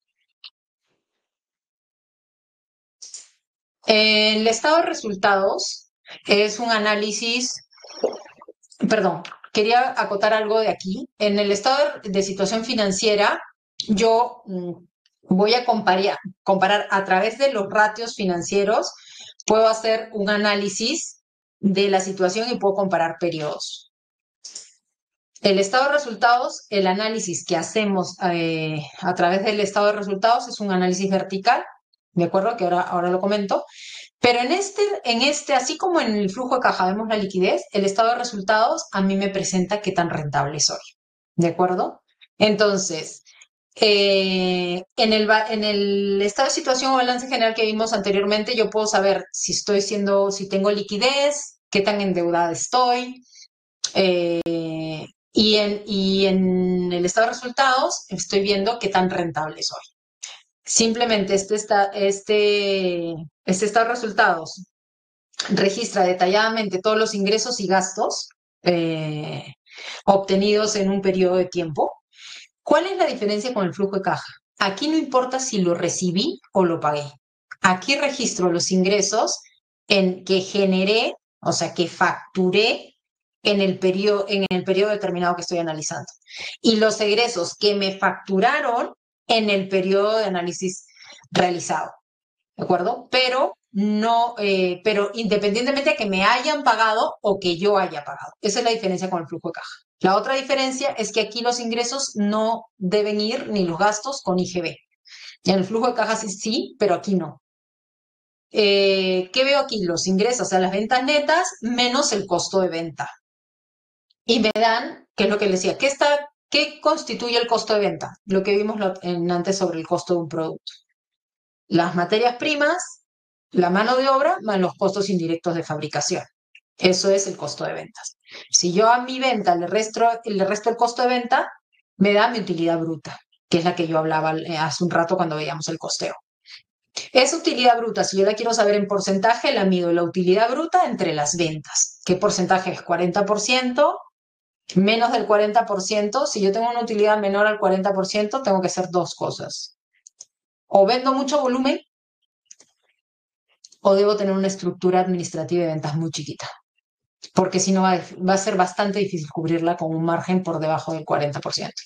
S2: El estado de resultados es un análisis, perdón, quería acotar algo de aquí. En el estado de situación financiera, yo mm, voy a comparar, comparar a través de los ratios financieros, puedo hacer un análisis de la situación y puedo comparar periodos. El estado de resultados, el análisis que hacemos eh, a través del estado de resultados es un análisis vertical, ¿de acuerdo? Que ahora, ahora lo comento. Pero en este, en este, así como en el flujo de caja vemos la liquidez, el estado de resultados a mí me presenta qué tan rentable soy. ¿De acuerdo? Entonces, eh, en, el, en el estado de situación o balance general que vimos anteriormente, yo puedo saber si estoy siendo, si tengo liquidez, qué tan endeudada estoy. Eh, y, en, y en el estado de resultados estoy viendo qué tan rentable soy. Simplemente este, está, este, este estado de resultados registra detalladamente todos los ingresos y gastos eh, obtenidos en un periodo de tiempo. ¿Cuál es la diferencia con el flujo de caja? Aquí no importa si lo recibí o lo pagué. Aquí registro los ingresos en que generé, o sea, que facturé en el periodo, en el periodo determinado que estoy analizando. Y los egresos que me facturaron en el periodo de análisis realizado. ¿de acuerdo? Pero no, eh, pero independientemente de que me hayan pagado o que yo haya pagado. Esa es la diferencia con el flujo de caja. La otra diferencia es que aquí los ingresos no deben ir ni los gastos con I G B. En el flujo de caja sí, sí, pero aquí no. Eh, ¿qué veo aquí? Los ingresos, o sea, las ventas netas menos el costo de venta. Y me dan, ¿qué es lo que les decía? ¿Qué, está, ¿Qué constituye el costo de venta? Lo que vimos lo, en, antes sobre el costo de un producto. Las materias primas, la mano de obra, más los costos indirectos de fabricación. Eso es el costo de ventas. Si yo a mi venta le resto, le resto el costo de venta, me da mi utilidad bruta, que es la que yo hablaba hace un rato cuando veíamos el costeo. Esa utilidad bruta, si yo la quiero saber en porcentaje, la mido la utilidad bruta entre las ventas. ¿Qué porcentaje es? cuarenta por ciento menos del cuarenta por ciento. Si yo tengo una utilidad menor al cuarenta por ciento, tengo que hacer dos cosas. O vendo mucho volumen o debo tener una estructura administrativa de ventas muy chiquita. Porque si no va, va a ser bastante difícil cubrirla con un margen por debajo del cuarenta por ciento.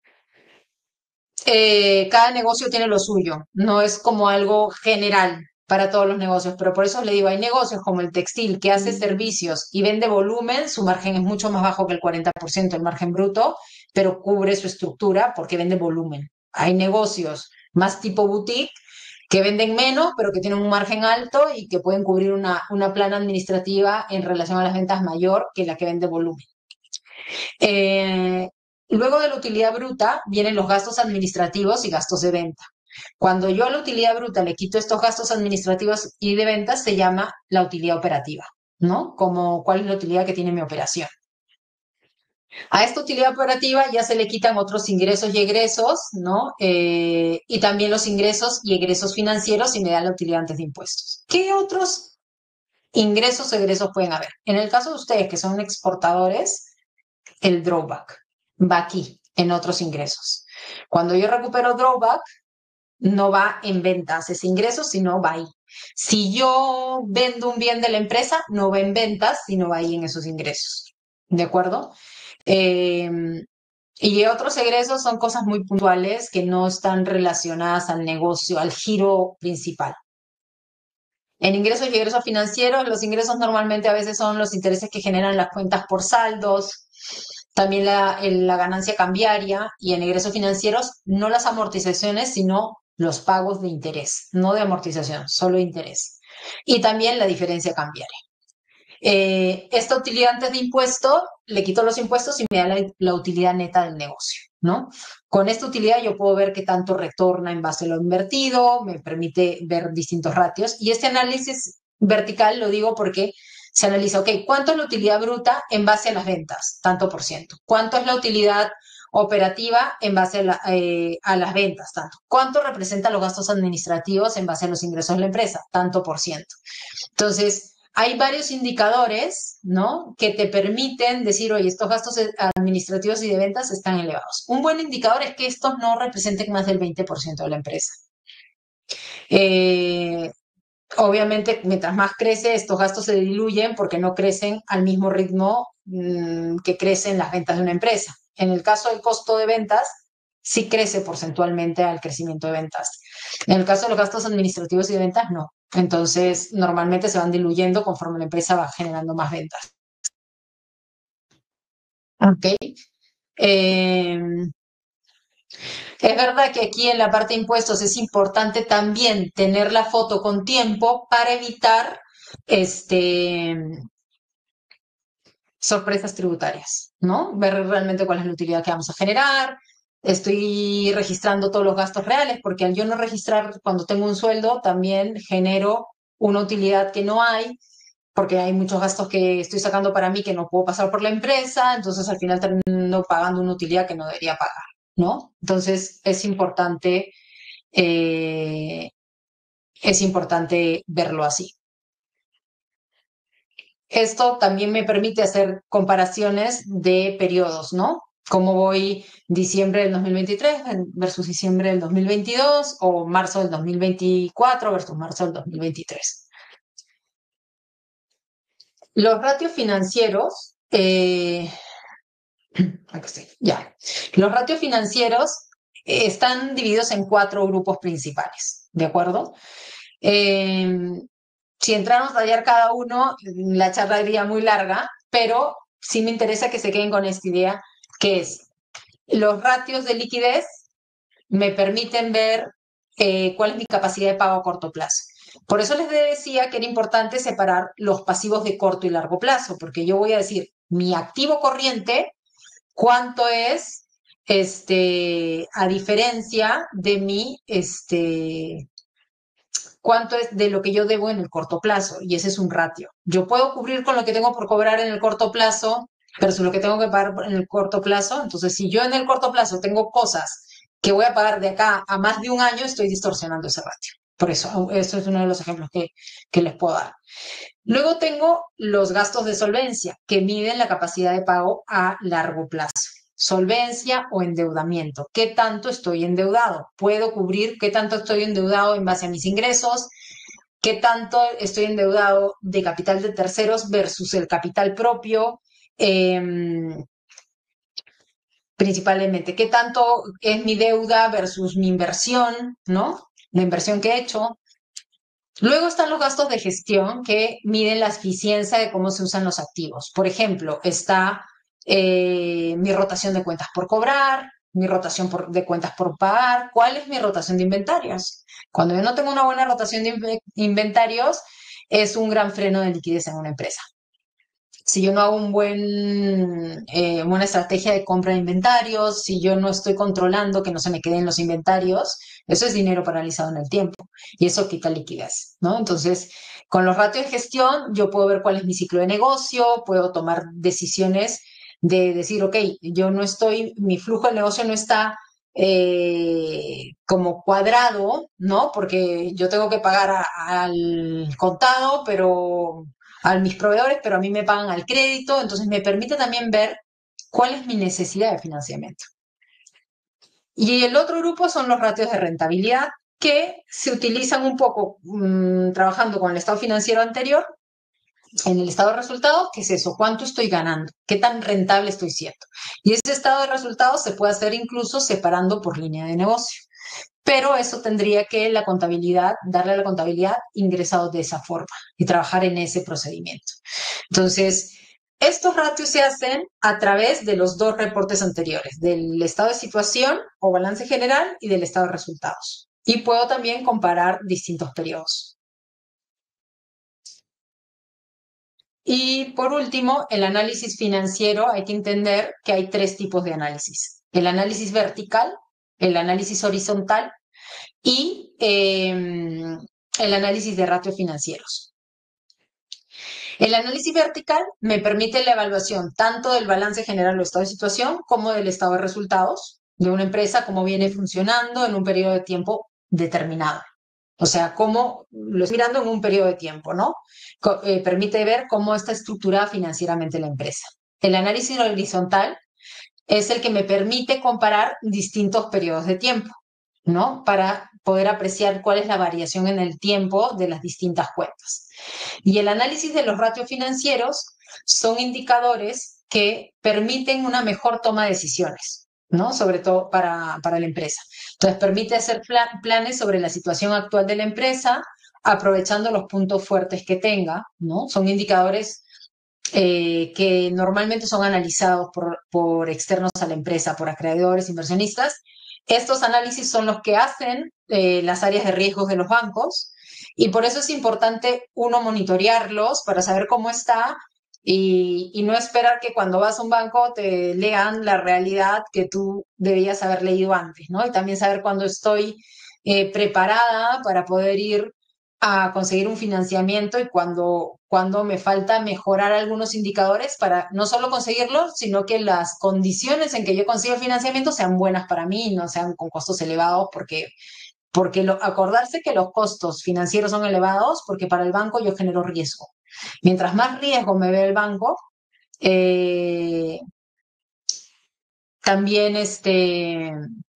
S2: Eh, cada negocio tiene lo suyo, no es como algo general para todos los negocios, pero por eso le digo, hay negocios como el textil que hace servicios y vende volumen, su margen es mucho más bajo que el cuarenta por ciento, el margen bruto, pero cubre su estructura porque vende volumen. Hay negocios más tipo boutique que venden menos, pero que tienen un margen alto y que pueden cubrir una, una plana administrativa en relación a las ventas mayor que la que vende volumen. Eh, luego de la utilidad bruta vienen los gastos administrativos y gastos de venta. Cuando yo a la utilidad bruta le quito estos gastos administrativos y de ventas, se llama la utilidad operativa, ¿no? Como cuál es la utilidad que tiene mi operación. A esta utilidad operativa ya se le quitan otros ingresos y egresos, ¿no? Eh, y también los ingresos y egresos financieros y me da la utilidad antes de impuestos. ¿Qué otros ingresos o egresos pueden haber? En el caso de ustedes que son exportadores, el drawback va aquí, en otros ingresos. Cuando yo recupero drawback, no va en ventas ese ingreso, sino va ahí. Si yo vendo un bien de la empresa, no va en ventas, sino va ahí en esos ingresos. ¿De acuerdo? Eh, y otros egresos son cosas muy puntuales que no están relacionadas al negocio, al giro principal. En ingresos y egresos financieros, los ingresos normalmente a veces son los intereses que generan las cuentas por saldos, también la, la ganancia cambiaria, y en egresos financieros no las amortizaciones, sino los pagos de interés, no de amortización, solo interés. Y también la diferencia cambiaria. Eh, esta utilidad antes de impuesto, le quito los impuestos y me da la, la utilidad neta del negocio, ¿no? Con esta utilidad yo puedo ver qué tanto retorna en base a lo invertido, me permite ver distintos ratios. Y este análisis vertical lo digo porque se analiza, ok, ¿cuánto es la utilidad bruta en base a las ventas? Tanto por ciento. ¿Cuánto es la utilidad operativa en base a, la, eh, a las ventas? Tanto. ¿Cuánto representan los gastos administrativos en base a los ingresos de la empresa? Tanto por ciento. Entonces, hay varios indicadores, ¿no? Que te permiten decir, oye, estos gastos administrativos y de ventas están elevados. Un buen indicador es que estos no representen más del veinte por ciento de la empresa. Eh, obviamente, mientras más crece, estos gastos se diluyen porque no crecen al mismo ritmo mmm, que crecen las ventas de una empresa. En el caso del costo de ventas, sí crece porcentualmente al crecimiento de ventas. En el caso de los gastos administrativos y de ventas, no. Entonces, normalmente se van diluyendo conforme la empresa va generando más ventas. ¿Ok? Eh, es verdad que aquí en la parte de impuestos es importante también tener la foto con tiempo para evitar este, sorpresas tributarias, ¿no? Ver realmente cuál es la utilidad que vamos a generar. Estoy registrando todos los gastos reales, porque al yo no registrar cuando tengo un sueldo, también genero una utilidad que no hay, porque hay muchos gastos que estoy sacando para mí que no puedo pasar por la empresa, entonces al final termino pagando una utilidad que no debería pagar, ¿no? Entonces es importante, eh, es importante verlo así. Esto también me permite hacer comparaciones de periodos, ¿no? Cómo voy diciembre del dos mil veintitrés versus diciembre del dos mil veintidós o marzo del dos mil veinticuatro versus marzo del dos mil veintitrés. Los ratios financieros, eh, aquí estoy, ya. Los ratios financieros eh, están divididos en cuatro grupos principales, ¿de acuerdo? Eh, si entramos a tallar cada uno, la charla iría muy larga, pero sí me interesa que se queden con esta idea, que es los ratios de liquidez me permiten ver eh, cuál es mi capacidad de pago a corto plazo. Por eso les decía que era importante separar los pasivos de corto y largo plazo, porque yo voy a decir, mi activo corriente, cuánto es, este, a diferencia de mi, este, cuánto es de lo que yo debo en el corto plazo, y ese es un ratio. Yo puedo cubrir con lo que tengo por cobrar en el corto plazo versus lo que tengo que pagar en el corto plazo. Entonces, si yo en el corto plazo tengo cosas que voy a pagar de acá a más de un año, estoy distorsionando ese ratio. Por eso, eso es uno de los ejemplos que, que les puedo dar. Luego tengo los gastos de solvencia, que miden la capacidad de pago a largo plazo. Solvencia o endeudamiento. ¿Qué tanto estoy endeudado? ¿Puedo cubrir qué tanto estoy endeudado en base a mis ingresos? ¿Qué tanto estoy endeudado de capital de terceros versus el capital propio? Eh, principalmente, ¿qué tanto es mi deuda versus mi inversión, ¿no? La inversión que he hecho. Luego están los gastos de gestión que miden la eficiencia de cómo se usan los activos. Por ejemplo, está eh, mi rotación de cuentas por cobrar, mi rotación por, de cuentas por pagar. ¿Cuál es mi rotación de inventarios? Cuando yo no tengo una buena rotación de inventarios, es un gran freno de liquidez en una empresa. Si yo no hago un buen, eh, una estrategia de compra de inventarios, si yo no estoy controlando que no se me queden los inventarios, eso es dinero paralizado en el tiempo y eso quita liquidez, ¿no? Entonces, con los ratios de gestión, yo puedo ver cuál es mi ciclo de negocio, puedo tomar decisiones de decir, ok, yo no estoy, mi flujo de negocio no está eh, como cuadrado, ¿no? Porque yo tengo que pagar a, al contado, pero a mis proveedores, pero a mí me pagan al crédito, entonces me permite también ver cuál es mi necesidad de financiamiento. Y el otro grupo son los ratios de rentabilidad que se utilizan un poco mmm, trabajando con el estado financiero anterior, en el estado de resultados, ¿qué es eso? ¿Cuánto estoy ganando? ¿Qué tan rentable estoy siendo? Y ese estado de resultados se puede hacer incluso separando por línea de negocio. Pero eso tendría que la contabilidad, darle a la contabilidad ingresados de esa forma y trabajar en ese procedimiento. Entonces, estos ratios se hacen a través de los dos reportes anteriores, del estado de situación o balance general y del estado de resultados. Y puedo también comparar distintos periodos. Y por último, el análisis financiero, hay que entender que hay tres tipos de análisis. El análisis vertical, el análisis horizontal y eh, el análisis de ratios financieros. El análisis vertical me permite la evaluación tanto del balance general o estado de situación como del estado de resultados de una empresa, cómo viene funcionando en un periodo de tiempo determinado. O sea, cómo lo estoy mirando en un periodo de tiempo, ¿no? Co eh, permite ver cómo está estructurada financieramente la empresa. El análisis horizontal es el que me permite comparar distintos periodos de tiempo, ¿no? Para poder apreciar cuál es la variación en el tiempo de las distintas cuentas. Y el análisis de los ratios financieros son indicadores que permiten una mejor toma de decisiones, ¿no? Sobre todo para, para la empresa. Entonces, permite hacer plan, planes sobre la situación actual de la empresa, aprovechando los puntos fuertes que tenga, ¿no? Son indicadores eh, que normalmente son analizados por, por externos a la empresa, por acreedores, inversionistas. Estos análisis son los que hacen eh, las áreas de riesgos de los bancos y por eso es importante uno monitorearlos para saber cómo está y, y no esperar que cuando vas a un banco te lean la realidad que tú debías haber leído antes, ¿no? Y también saber cuándo estoy eh, preparada para poder ir a conseguir un financiamiento y cuando, cuando me falta mejorar algunos indicadores para no solo conseguirlo, sino que las condiciones en que yo consiga el financiamiento sean buenas para mí, no sean con costos elevados, porque, porque lo, acordarse que los costos financieros son elevados porque para el banco yo genero riesgo. Mientras más riesgo me ve el banco, eh, también este,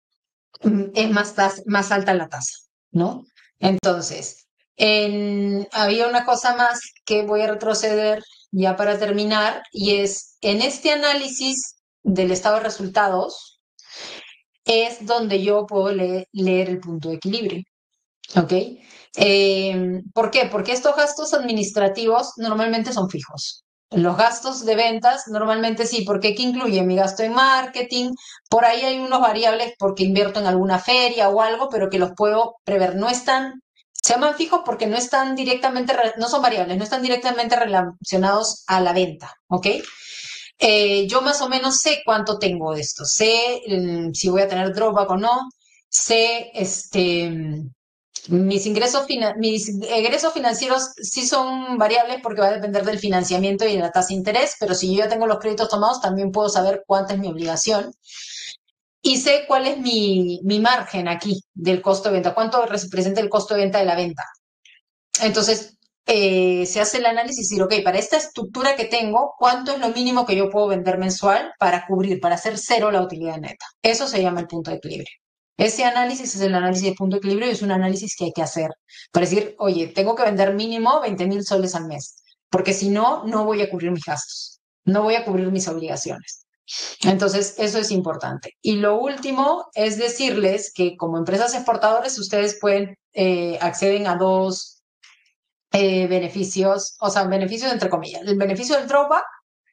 S2: es más, más alta la tasa, ¿no? Entonces, en, había una cosa más que voy a retroceder ya para terminar, y es en este análisis del estado de resultados, es donde yo puedo leer, leer el punto de equilibrio, ¿ok? Eh, ¿por qué? Porque estos gastos administrativos normalmente son fijos. Los gastos de ventas normalmente sí, porque ¿qué incluye? Mi gasto en marketing, por ahí hay unos variables porque invierto en alguna feria o algo, pero que los puedo prever. No están, se llaman fijos porque no están directamente, re- no son variables, no están directamente relacionados a la venta, ¿ok? Eh, yo más o menos sé cuánto tengo de esto, sé mm, si voy a tener drawback o no, sé este, mm, mis ingresos, fina- mis egresos financieros sí son variables porque va a depender del financiamiento y de la tasa de interés, pero si yo ya tengo los créditos tomados, también puedo saber cuánta es mi obligación y sé cuál es mi, mi margen aquí del costo de venta, cuánto representa el costo de venta de la venta. Entonces, eh, se hace el análisis y decir, ok, para esta estructura que tengo, ¿cuánto es lo mínimo que yo puedo vender mensual para cubrir, para hacer cero la utilidad neta? Eso se llama el punto de equilibrio. Ese análisis es el análisis de punto de equilibrio y es un análisis que hay que hacer para decir, oye, tengo que vender mínimo veinte mil soles al mes, porque si no, no voy a cubrir mis gastos, no voy a cubrir mis obligaciones. Entonces, eso es importante. Y lo último es decirles que como empresas exportadoras, ustedes pueden, eh, acceden a dos eh, beneficios, o sea, beneficios entre comillas, el beneficio del drawback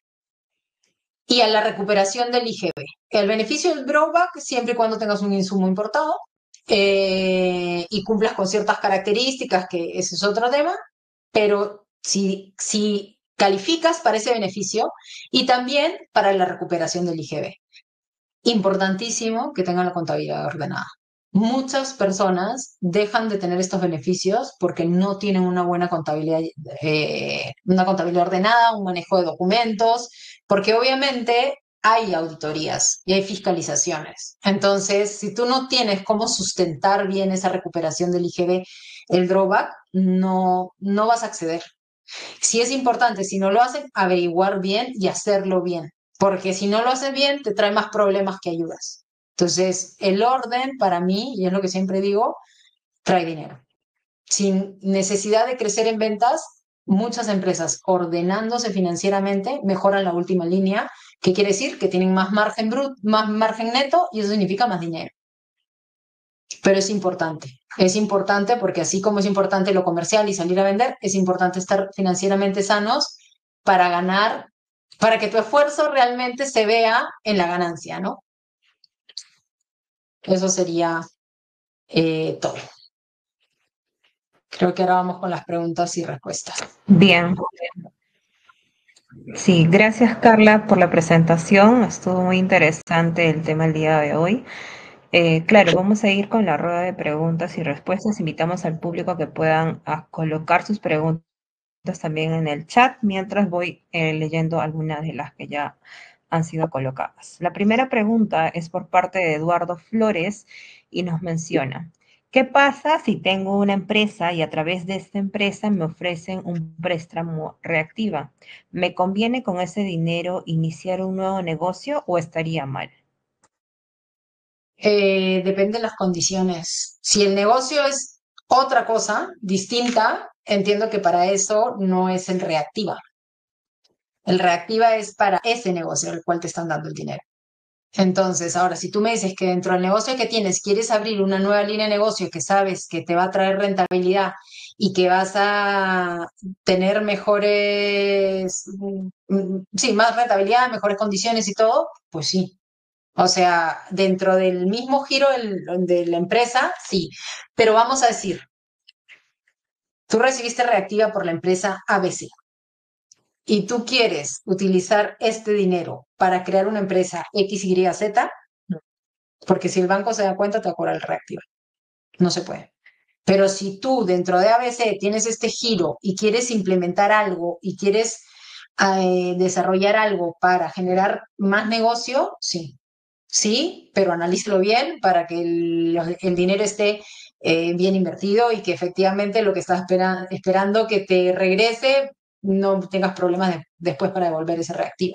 S2: y a la recuperación del I G B. El beneficio del drawback siempre y cuando tengas un insumo importado eh, y cumplas con ciertas características, que ese es otro tema, pero si, si calificas para ese beneficio y también para la recuperación del I G B. Importantísimo que tengan la contabilidad ordenada. Muchas personas dejan de tener estos beneficios porque no tienen una buena contabilidad, eh, una contabilidad ordenada, un manejo de documentos, porque obviamente hay auditorías y hay fiscalizaciones. Entonces, si tú no tienes cómo sustentar bien esa recuperación del I G B, el drawback, no, no vas a acceder. Sí es importante, si no lo hacen, averiguar bien y hacerlo bien, porque si no lo haces bien, te trae más problemas que ayudas. Entonces, el orden para mí, y es lo que siempre digo, trae dinero. Sin necesidad de crecer en ventas, muchas empresas ordenándose financieramente mejoran la última línea, que quiere decir que tienen más margen bruto, más margen neto y eso significa más dinero. Pero es importante. Es importante porque así como es importante lo comercial y salir a vender, es importante estar financieramente sanos para ganar, para que tu esfuerzo realmente se vea en la ganancia, ¿no? Eso sería eh, todo. Creo que ahora vamos con las preguntas y respuestas.
S1: Bien, sí, gracias Carla por la presentación. Estuvo muy interesante el tema el día de hoy. Eh, claro, vamos a ir con la rueda de preguntas y respuestas. Invitamos al público a que puedan a colocar sus preguntas también en el chat mientras voy eh, leyendo algunas de las que ya han sido colocadas. La primera pregunta es por parte de Eduardo Flores y nos menciona, ¿qué pasa si tengo una empresa y a través de esta empresa me ofrecen un préstamo reactiva? ¿Me conviene con ese dinero iniciar un nuevo negocio o estaría mal?
S2: Eh, depende de las condiciones. Si el negocio es otra cosa distinta, entiendo que para eso no es el reactiva. El reactiva es para ese negocio al cual te están dando el dinero. Entonces, ahora, si tú me dices que dentro del negocio que tienes quieres abrir una nueva línea de negocio que sabes que te va a traer rentabilidad y que vas a tener mejores, mm, sí, más rentabilidad, mejores condiciones y todo, pues sí. O sea, dentro del mismo giro del- de la empresa, sí. Pero vamos a decir, tú recibiste reactiva por la empresa A B C y tú quieres utilizar este dinero para crear una empresa X, Y, Z, porque si el banco se da cuenta, te va a cobrar el reactivo. No se puede. Pero si tú dentro de A B C tienes este giro y quieres implementar algo y quieres eh, desarrollar algo para generar más negocio, sí. Sí, pero analízalo bien para que el, el dinero esté eh, bien invertido y que efectivamente lo que estás espera- esperando que te regrese no tengas problemas de- después para devolver ese reactivo.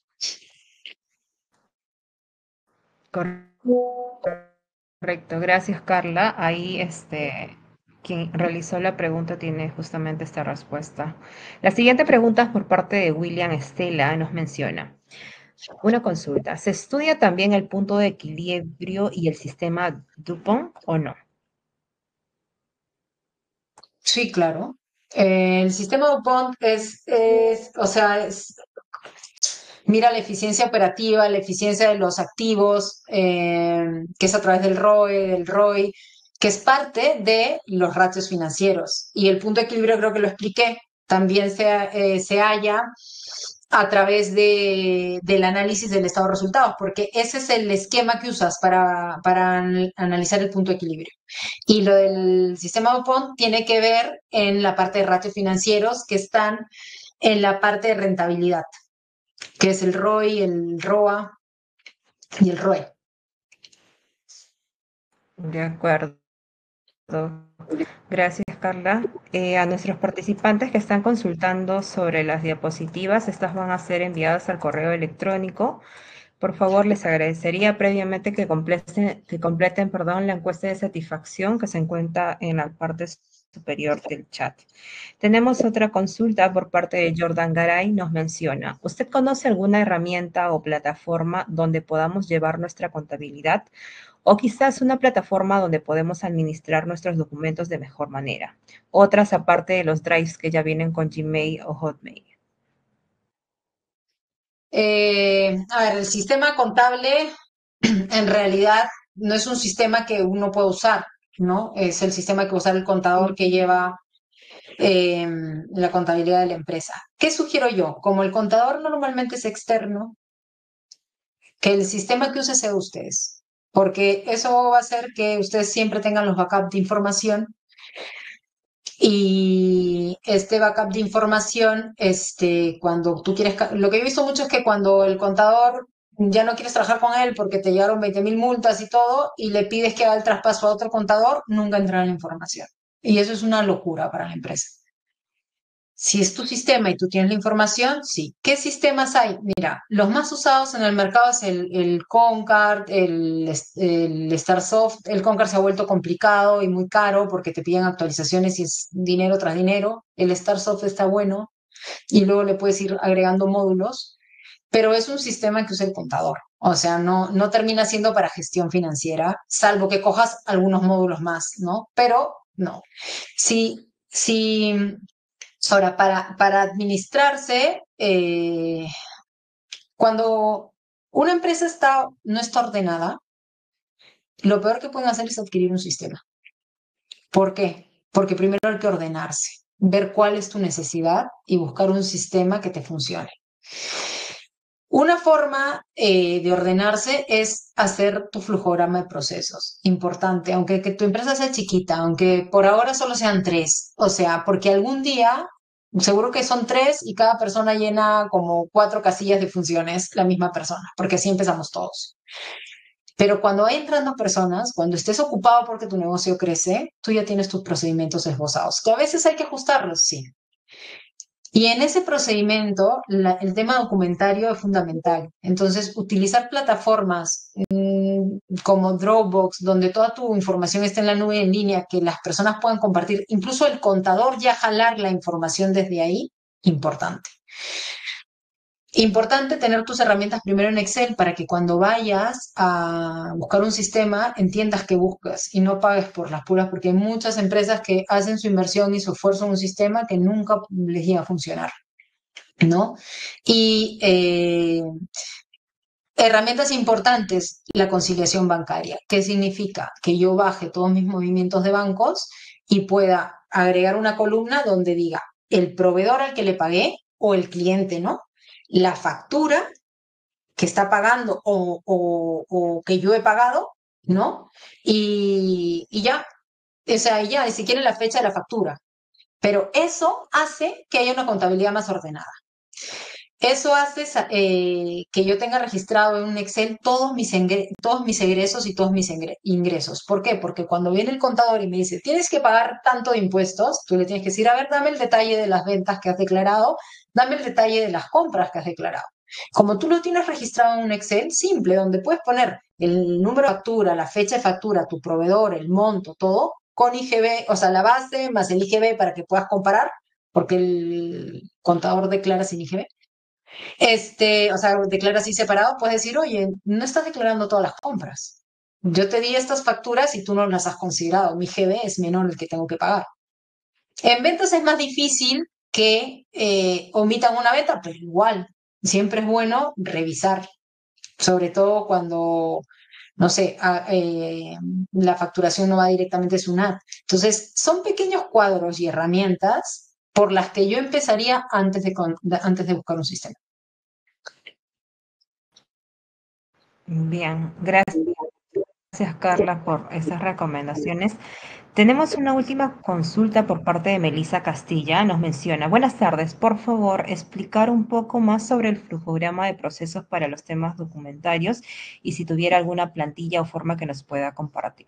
S1: Correcto, gracias Carla. Ahí este, quien realizó la pregunta tiene justamente esta respuesta. La siguiente pregunta es por parte de William Estela, nos menciona. Una consulta, ¿se estudia también el punto de equilibrio y el sistema DuPont o no?
S2: Sí, claro. Eh, el sistema DuPont es, es, o sea, es, mira la eficiencia operativa, la eficiencia de los activos, eh, que es a través del R O E, del R O I, que es parte de los ratios financieros. Y el punto de equilibrio creo que lo expliqué, también se, eh, se halla a través de, del análisis del estado de resultados, porque ese es el esquema que usas para, para an- analizar el punto de equilibrio. Y lo del sistema DuPont tiene que ver en la parte de ratios financieros que están en la parte de rentabilidad, que es el R O I, el R O A y el R O E.
S1: De acuerdo. Gracias, Carla. Eh, a nuestros participantes que están consultando sobre las diapositivas, estas van a ser enviadas al correo electrónico. Por favor, les agradecería previamente que completen, que completen, perdón, la encuesta de satisfacción que se encuentra en la parte superior del chat. Tenemos otra consulta por parte de Jordan Garay. Nos menciona, ¿usted conoce alguna herramienta o plataforma donde podamos llevar nuestra contabilidad? O quizás una plataforma donde podemos administrar nuestros documentos de mejor manera. Otras aparte de los drives que ya vienen con Gmail o Hotmail.
S2: Eh, a ver, el sistema contable en realidad no es un sistema que uno puede usar, ¿no? Es el sistema que usa el contador que lleva eh, la contabilidad de la empresa. ¿Qué sugiero yo? Como el contador normalmente es externo, que el sistema que use sea ustedes, porque eso va a hacer que ustedes siempre tengan los backups de información y este backup de información, este, cuando tú quieres, ca- lo que yo he visto mucho es que cuando el contador ya no quieres trabajar con él porque te llegaron veinte mil multas y todo, y le pides que haga el traspaso a otro contador, nunca entra la información. Y eso es una locura para la empresa. Si es tu sistema y tú tienes la información, sí. ¿Qué sistemas hay? Mira, los más usados en el mercado es el, el Concard, el, el StarSoft. El Concard se ha vuelto complicado y muy caro porque te piden actualizaciones y es dinero tras dinero. El StarSoft está bueno y luego le puedes ir agregando módulos, pero es un sistema que usa el contador. O sea, no, no termina siendo para gestión financiera, salvo que cojas algunos módulos más, ¿no? Pero no. Si, si Ahora, para, para administrarse, eh, cuando una empresa está, no está ordenada, lo peor que pueden hacer es adquirir un sistema. ¿Por qué? Porque primero hay que ordenarse, ver cuál es tu necesidad y buscar un sistema que te funcione. Una forma eh, de ordenarse es hacer tu flujograma de procesos. Importante, aunque que tu empresa sea chiquita, aunque por ahora solo sean tres. O sea, porque algún día, seguro que son tres y cada persona llena como cuatro casillas de funciones, la misma persona, porque así empezamos todos. Pero cuando hay entrando personas, cuando estés ocupado porque tu negocio crece, tú ya tienes tus procedimientos esbozados, que a veces hay que ajustarlos, sí. Y en ese procedimiento, la- el tema documentario es fundamental. Entonces, utilizar plataformas mm, como Dropbox, donde toda tu información está en la nube en línea, que las personas puedan compartir, incluso el contador ya jalar la información desde ahí, importante. Importante tener tus herramientas primero en Excel para que cuando vayas a buscar un sistema entiendas qué buscas y no pagues por las puras, porque hay muchas empresas que hacen su inversión y su esfuerzo en un sistema que nunca les llega a funcionar. ¿No? Y eh, herramientas importantes, la conciliación bancaria. ¿Qué significa? Que yo baje todos mis movimientos de bancos y pueda agregar una columna donde diga el proveedor al que le pagué o el cliente, ¿no? La factura que está pagando o, o, o que yo he pagado, ¿no? Y, y ya, o sea, ya, ni siquiera la fecha de la factura. Pero eso hace que haya una contabilidad más ordenada. Eso hace eh, que yo tenga registrado en un Excel todos mis, todos mis egresos y todos mis ingresos. ¿Por qué? Porque cuando viene el contador y me dice, tienes que pagar tanto de impuestos, tú le tienes que decir, a ver, dame el detalle de las ventas que has declarado, dame el detalle de las compras que has declarado. Como tú lo tienes registrado en un Excel simple, donde puedes poner el número de factura, la fecha de factura, tu proveedor, el monto, todo, con I G B, o sea, la base más el I G B para que puedas comparar, porque el contador declara sin I G B. Este, o sea, declara así separado, puedes decir, oye, no estás declarando todas las compras. Yo te di estas facturas y tú no las has considerado. Mi G B es menor el que tengo que pagar. En ventas es más difícil que eh, omitan una venta, pero igual, siempre es bueno revisar, sobre todo cuando, no sé, a- eh, la facturación no va directamente a SUNAT. Entonces, son pequeños cuadros y herramientas por las que yo empezaría antes de, con- de- antes de buscar un sistema.
S1: Bien, gracias Carla por esas recomendaciones. Tenemos una última consulta por parte de Melissa Castilla. Nos menciona, buenas tardes, por favor, explicar un poco más sobre el flujograma de procesos para los temas documentarios y si tuviera alguna plantilla o forma que nos pueda compartir.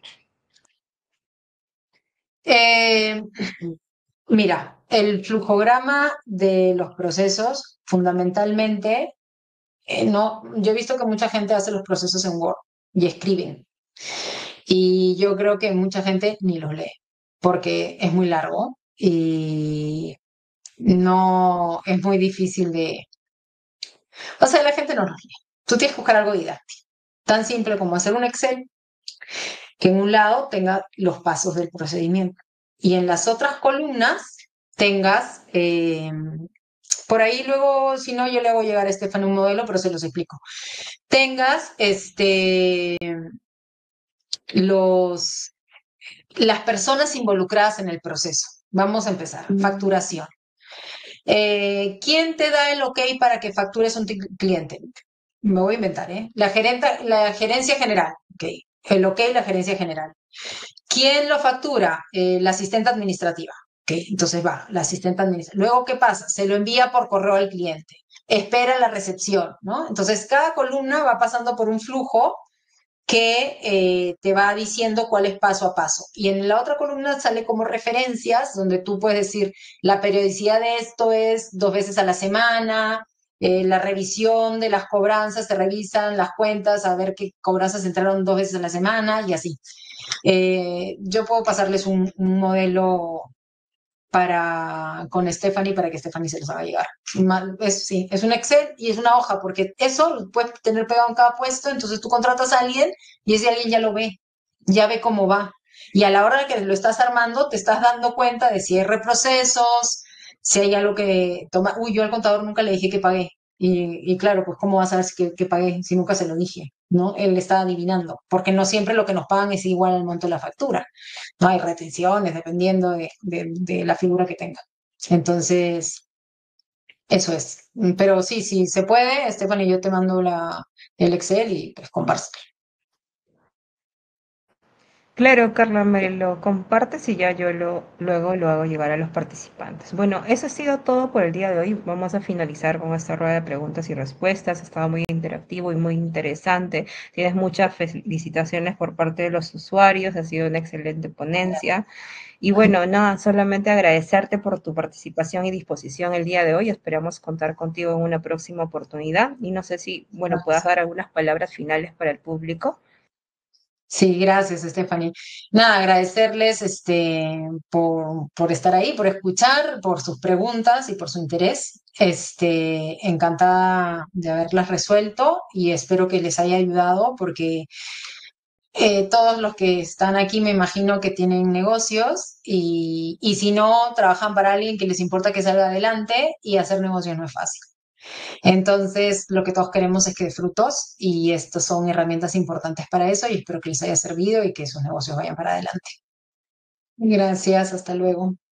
S2: Eh, Mira, el flujograma de los procesos, fundamentalmente, eh, no, yo he visto que mucha gente hace los procesos en Word y escriben. Y yo creo que mucha gente ni los lee, porque es muy largo y no es muy difícil de... O sea, la gente no los lee. Tú tienes que buscar algo didáctico. Tan simple como hacer un Excel que en un lado tenga los pasos del procedimiento y en las otras columnas tengas... eh, por ahí luego, si no, yo le hago llegar a Estefan un modelo, pero se los explico. Tengas este, los, las personas involucradas en el proceso. Vamos a empezar. Facturación. Eh, ¿quién te da el ok para que factures a un cliente? Me voy a inventar, ¿eh? La, gerenta, la gerencia general. Ok. El ok, la gerencia general. ¿Quién lo factura? Eh, la asistente administrativa. Ok, entonces va, la asistente administrativa. Luego, ¿qué pasa? Se lo envía por correo al cliente. Espera la recepción, ¿no? Entonces, cada columna va pasando por un flujo que eh, te va diciendo cuál es paso a paso. Y en la otra columna sale como referencias, donde tú puedes decir, la periodicidad de esto es dos veces a la semana, eh, la revisión de las cobranzas, te revisan las cuentas, a ver qué cobranzas entraron dos veces a la semana y así. Eh, yo puedo pasarles un, un modelo para, con Stephanie para que Stephanie se los haga llegar. Es, sí, es un Excel y es una hoja, porque eso lo puedes tener pegado en cada puesto, entonces tú contratas a alguien y ese alguien ya lo ve, ya ve cómo va. Y a la hora de que lo estás armando, te estás dando cuenta de si hay reprocesos, si hay algo que toma. Uy, yo al contador nunca le dije que pagué. Y, y claro, pues ¿cómo vas a saber si que, que pagué si nunca se lo dije? ¿No? Él está adivinando, porque no siempre lo que nos pagan es igual al monto de la factura. No hay retenciones dependiendo de, de, de la figura que tenga. Entonces, eso es. Pero sí, sí, se puede. Stephanie, yo te mando la, el Excel y pues compártelo.
S1: Claro, Carla, me lo compartes y ya yo lo, luego lo hago llegar a los participantes. Bueno, eso ha sido todo por el día de hoy. Vamos a finalizar con esta rueda de preguntas y respuestas. Ha estado muy interactivo y muy interesante. Tienes muchas felicitaciones por parte de los usuarios. Ha sido una excelente ponencia. Y bueno, nada, solamente agradecerte por tu participación y disposición el día de hoy. Esperamos contar contigo en una próxima oportunidad. Y no sé si, bueno, puedas dar algunas palabras finales para el público.
S2: Sí, gracias, Stephanie. Nada, agradecerles este, por, por estar ahí, por escuchar, por sus preguntas y por su interés. Este, encantada de haberlas resuelto y espero que les haya ayudado porque eh, todos los que están aquí me imagino que tienen negocios y, y si no, trabajan para alguien que les importa que salga adelante y hacer negocios no es fácil. Entonces, lo que todos queremos es que dé frutos y estas son herramientas importantes para eso y espero que les haya servido y que sus negocios vayan para adelante. Gracias, hasta luego.